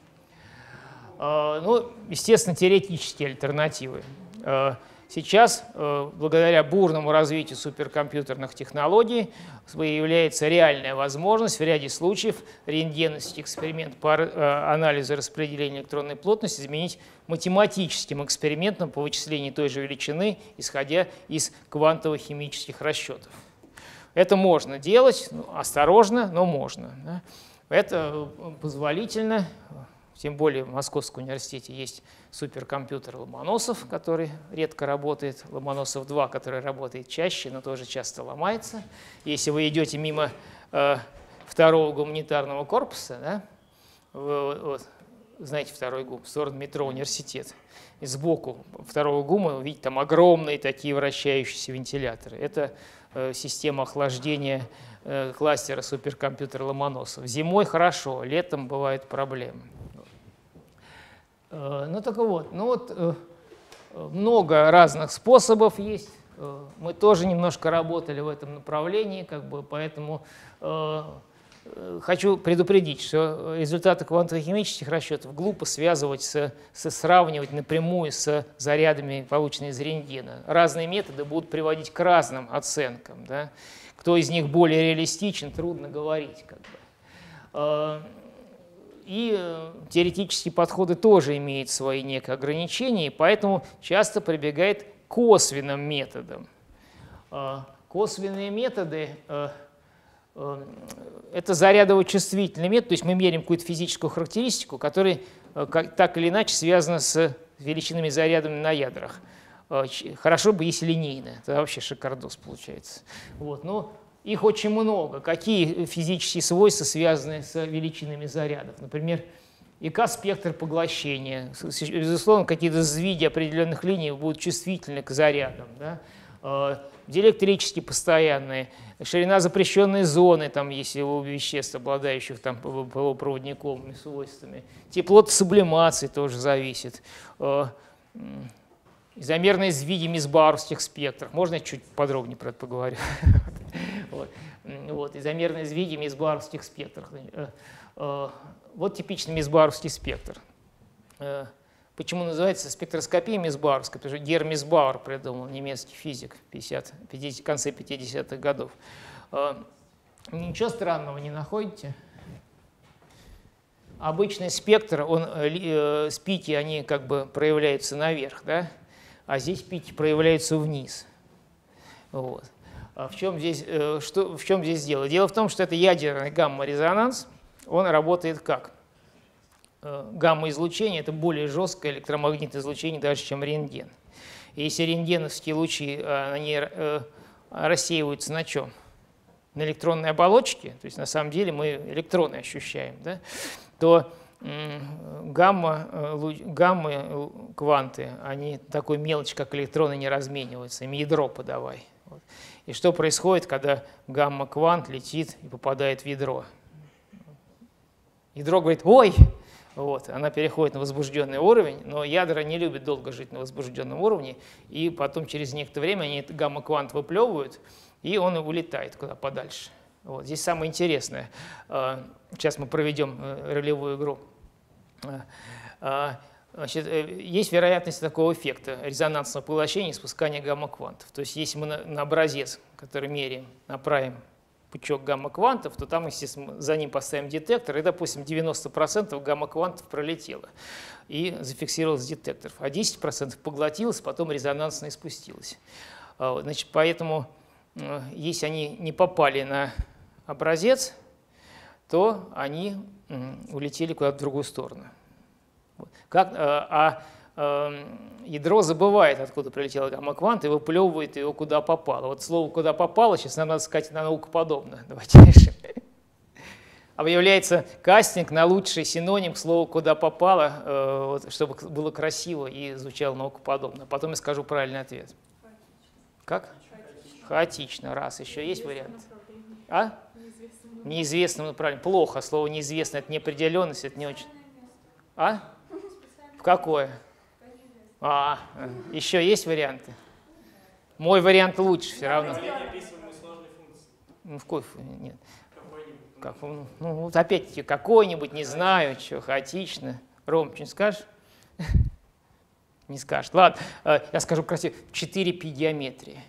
[SPEAKER 1] Ну, естественно, теоретические альтернативы. Сейчас, благодаря бурному развитию суперкомпьютерных технологий, появляется реальная возможность в ряде случаев рентгеновский эксперимент по анализу распределения электронной плотности изменить математическим экспериментом по вычислению той же величины, исходя из квантово-химических расчетов. Это можно делать, осторожно, но можно. Это позволительно. Тем более в Московском университете есть суперкомпьютер Ломоносов, который редко работает, Ломоносов-2, который работает чаще, но тоже часто ломается. Если вы идете мимо второго гуманитарного корпуса, да, вот, знаете, второй ГУМ, в сторону метро Университет, и сбоку второго ГУМа вы видите там огромные такие вращающиеся вентиляторы. Это система охлаждения кластера суперкомпьютера Ломоносов. Зимой хорошо, летом бывают проблемы. Ну так вот, много разных способов есть. Мы тоже немножко работали в этом направлении, поэтому хочу предупредить, что результаты квантово-химических расчетов глупо связывать, сравнивать напрямую с зарядами, полученными из рентгена. Разные методы будут приводить к разным оценкам. Да? Кто из них более реалистичен, трудно говорить. И теоретические подходы тоже имеют свои некие ограничения, и поэтому часто прибегает к косвенным методам. Косвенные методы – это зарядово-чувствительный метод, то есть мы меряем какую-то физическую характеристику, которая так или иначе связана с величинами зарядами на ядрах. Хорошо бы, если линейная, это вообще шикардос получается. Вот, но их очень много. Какие физические свойства связаны с величинами зарядов? Например, ИК-спектр поглощения. Безусловно, какие-то сдвиги определенных линий будут чувствительны к зарядам. Да? Диэлектрически постоянные. Ширина запрещенной зоны, там, если у веществ, обладающих полупроводниковыми свойствами. Теплота сублимации тоже зависит. Изомерные сдвиги мисбауровских спектров. Можно я чуть подробнее про это поговорю? Вот, изомерные сдвиги в мисбауровских спектрах. Вот типичный мисбауровский спектр. Почему называется спектроскопия мисбауровская? Потому что Герр Мисбауэр придумал, немецкий физик в конце 50-х годов. Ничего странного не находите? Обычный спектр, пики, они проявляются наверх, да? А здесь пики проявляются вниз. Вот. В чем здесь дело? Дело в том, что это ядерный гамма-резонанс. Он работает как? Гамма-излучение – это более жесткое электромагнитное излучение даже, чем рентген. И если рентгеновские лучи они рассеиваются на чем? На электронной оболочке, то есть на самом деле мы электроны ощущаем, да? То гаммы-кванты, они такой мелочь, как электроны, не размениваются, им ядро подавай. Вот. И что происходит, когда гамма-квант летит и попадает в ядро? Ядро говорит «Ой!», вот, она переходит на возбужденный уровень, но ядра не любят долго жить на возбужденном уровне, и потом через некоторое время они этот гамма-квант выплевывают, и он улетает куда подальше. Вот. Здесь самое интересное. Сейчас мы проведем ролевую игру. Значит, есть вероятность такого эффекта резонансного поглощения и спускания гамма-квантов. То есть если мы на образец, который меряем, направим пучок гамма-квантов, то там, естественно, за ним поставим детектор, и, допустим, 90% гамма-квантов пролетело и зафиксировалось детекторов, а 10% поглотилось, потом резонансно и спустилось. Значит, поэтому, если они не попали на образец, то они улетели куда-то в другую сторону. Ядро забывает, откуда прилетел гамма-квант, и выплевывает его куда попало. Вот слово «куда попало» сейчас нам надо сказать на наукоподобно. Давайте решим. Объявляется кастинг на лучший синоним к слову «куда попало», чтобы было красиво и звучало наукоподобно. Потом я скажу правильный ответ. Как? Хаотично. Раз. Еще есть вариант? А? Неизвестным направлением. Плохо. Слово «неизвестно» — это неопределенность, это не очень. А? В какое? Еще есть варианты? Мой вариант лучше все равно. В какой? Нет. Как, ну, вот опять-таки, какой-нибудь, не знаю, что, хаотично. Ром, что-нибудь скажешь? Не скажешь. Ладно, я скажу красиво. 4π геометрии.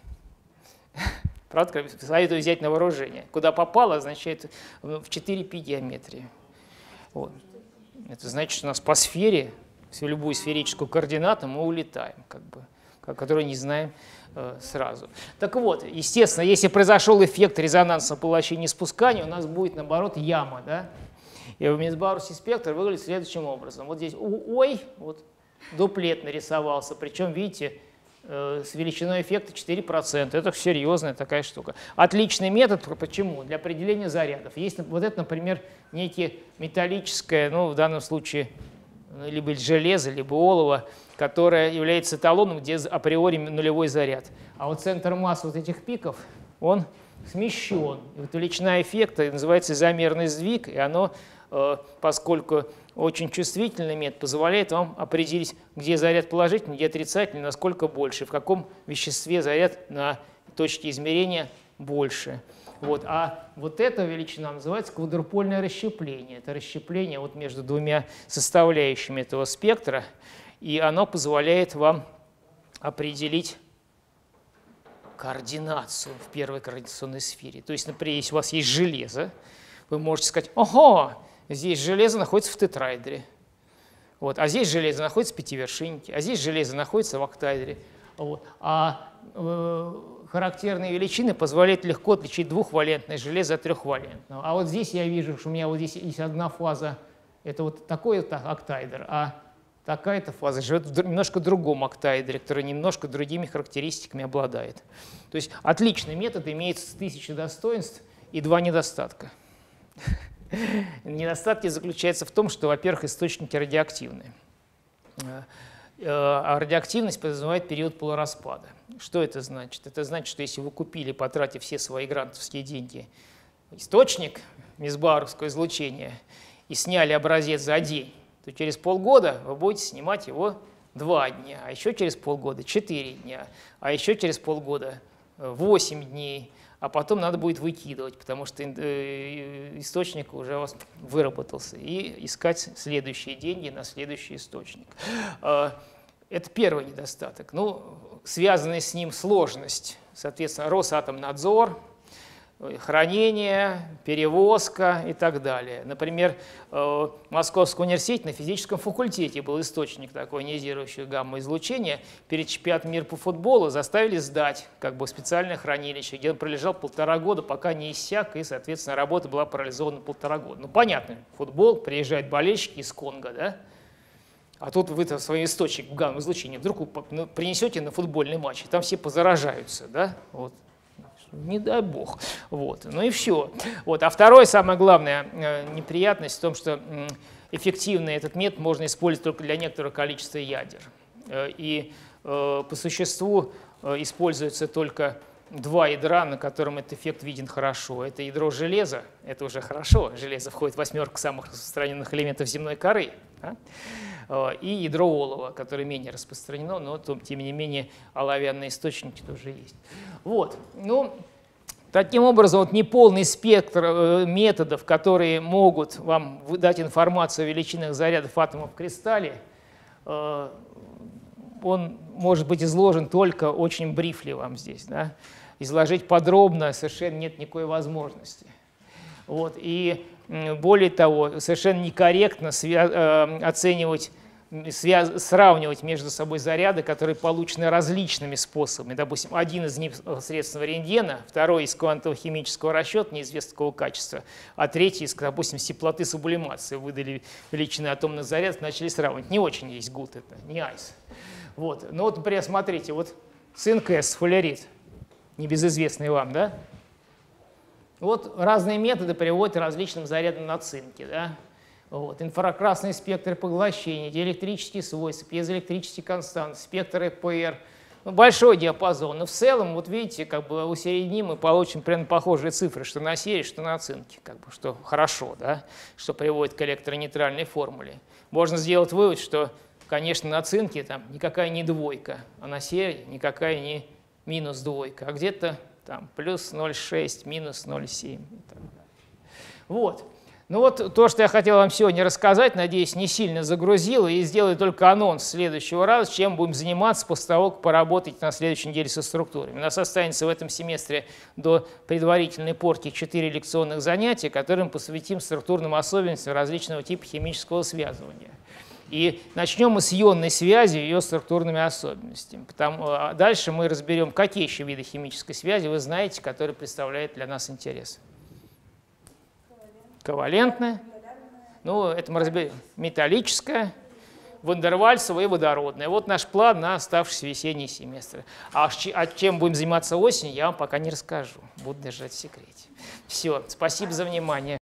[SPEAKER 1] Правда, советую взять на вооружение. Куда попало, означает в 4π геометрии. Вот. Это значит, что у нас по сфере, в любую сферическую координату мы улетаем, как бы, которую не знаем сразу. Так вот, естественно, если произошел эффект резонансного поглощения и спускания, у нас будет, наоборот, яма. Да? И в Мисбауровский спектр выглядит следующим образом. Вот здесь ой, вот дуплет нарисовался, причем, видите, с величиной эффекта 4%. Это серьезная такая штука. Отличный метод. Почему? Для определения зарядов. Есть вот это, например, некие металлическое, ну, в данном случае, либо железо, либо олово, которое является эталоном, где априори нулевой заряд. А вот центр массы вот этих пиков, он смещен. И вот величина эффекта называется изомерный сдвиг, и оно, поскольку очень чувствительный метод, позволяет вам определить, где заряд положительный, где отрицательный, насколько больше, в каком веществе заряд на точке измерения больше. Вот. А вот эта величина называется квадрупольное расщепление. Это расщепление вот между двумя составляющими этого спектра, и оно позволяет вам определить координацию в первой координационной сфере. То есть, например, если у вас есть железо, вы можете сказать: ого, здесь железо находится в тетраэдре, вот, а здесь железо находится в пятивершиннике, а здесь железо находится в октаэдре. Вот. А характерные величины позволяют легко отличить двухвалентное железо от трехвалентного. А вот здесь я вижу, что у меня вот здесь есть одна фаза, это вот такой-то октаэдр, а такая-то фаза живет в немножко другом октаэдре, который немножко другими характеристиками обладает. То есть отличный метод имеет 1000 достоинств и 2 недостатка. Недостатки заключаются в том, что, во-первых, источники радиоактивные. А радиоактивность подразумевает период полураспада. Что это значит? Это значит, что если вы купили, потратив все свои грантовские деньги, источник мисбауровского излучения и сняли образец за день, то через полгода вы будете снимать его 2 дня, а еще через полгода 4 дня, а еще через полгода 8 дней, а потом надо будет выкидывать, потому что источник уже у вас выработался, и искать следующие деньги на следующий источник. Это первый недостаток. Ну, связанная с ним сложность, соответственно, Росатомнадзор, хранение, перевозка и так далее. Например, в Московском университете на физическом факультете был источник такой ионизирующего гамма-излучения. Перед чемпионатом мира по футболу заставили сдать как бы специальное хранилище, где он пролежал 1,5 года, пока не иссяк, и, соответственно, работа была парализована 1,5 года. Ну, понятно, футбол, приезжают болельщики из Конго, да? А тут вы свой источник гамма-излучения вдруг принесете на футбольный матч, и там все позаражаются, да? Вот. Не дай бог. Вот. Ну и все. Вот. А второе, самое главное, неприятность в том, что эффективно этот метод можно использовать только для некоторого количества ядер. И по существу используются только 2 ядра, на котором этот эффект виден хорошо. Это ядро железа, это уже хорошо. Железо входит в 8 самых распространенных элементов земной коры. Да? И ядро олова, которое менее распространено, но тем не менее оловянные источники тоже есть. Вот. Ну, таким образом, вот неполный спектр методов, которые могут вам дать информацию о величинах зарядов атомов в кристалле, он может быть изложен только очень брифли вам здесь. Да? Изложить подробно совершенно нет никакой возможности. Вот. И более того, совершенно некорректно оценивать, сравнивать между собой заряды, которые получены различными способами. Допустим, один из них средством рентгена, второй из квантово-химического расчета неизвестного качества, а третий из, допустим, теплоты сублимации. Выдали величины атомных зарядов, начали сравнивать. Не очень есть гуд это, не айс. Вот. Ну вот, например, смотрите, вот цинк С, фуллерит, небезызвестный вам, да? Вот разные методы приводят к различным зарядам на цинке, да? Вот. Инфракрасный спектр поглощения, диэлектрические свойства, пьезоэлектрические константы, спектр ЭПР. Ну, большой диапазон. Но в целом, вот видите, как бы усередним мы получим примерно похожие цифры, что на серии, что на цинке, как бы, что хорошо, да? Что приводит к электронейтральной формуле. Можно сделать вывод, что, конечно, на цинке там никакая не двойка, а на серии никакая не минус двойка, а где-то там плюс 0,6, минус 0,7 и так далее. Вот. Ну вот то, что я хотел вам сегодня рассказать, надеюсь, не сильно загрузил, и сделаю только анонс следующего раза, чем будем заниматься после того, как поработать на следующей неделе со структурами. У нас останется в этом семестре до предварительной порки 4 лекционных занятия, которым посвятим структурным особенностям различного типа химического связывания. И начнем мы с ионной связи и ее структурными особенностями. Дальше мы разберем, какие еще виды химической связи вы знаете, которые представляют для нас интерес. Ковалентная, ну это мы разберем, металлическая, вандервальсовая и водородная. Вот наш план на оставшийся весенний семестр. А чем будем заниматься осенью, я вам пока не расскажу. Буду держать в секрете. Все, спасибо за внимание.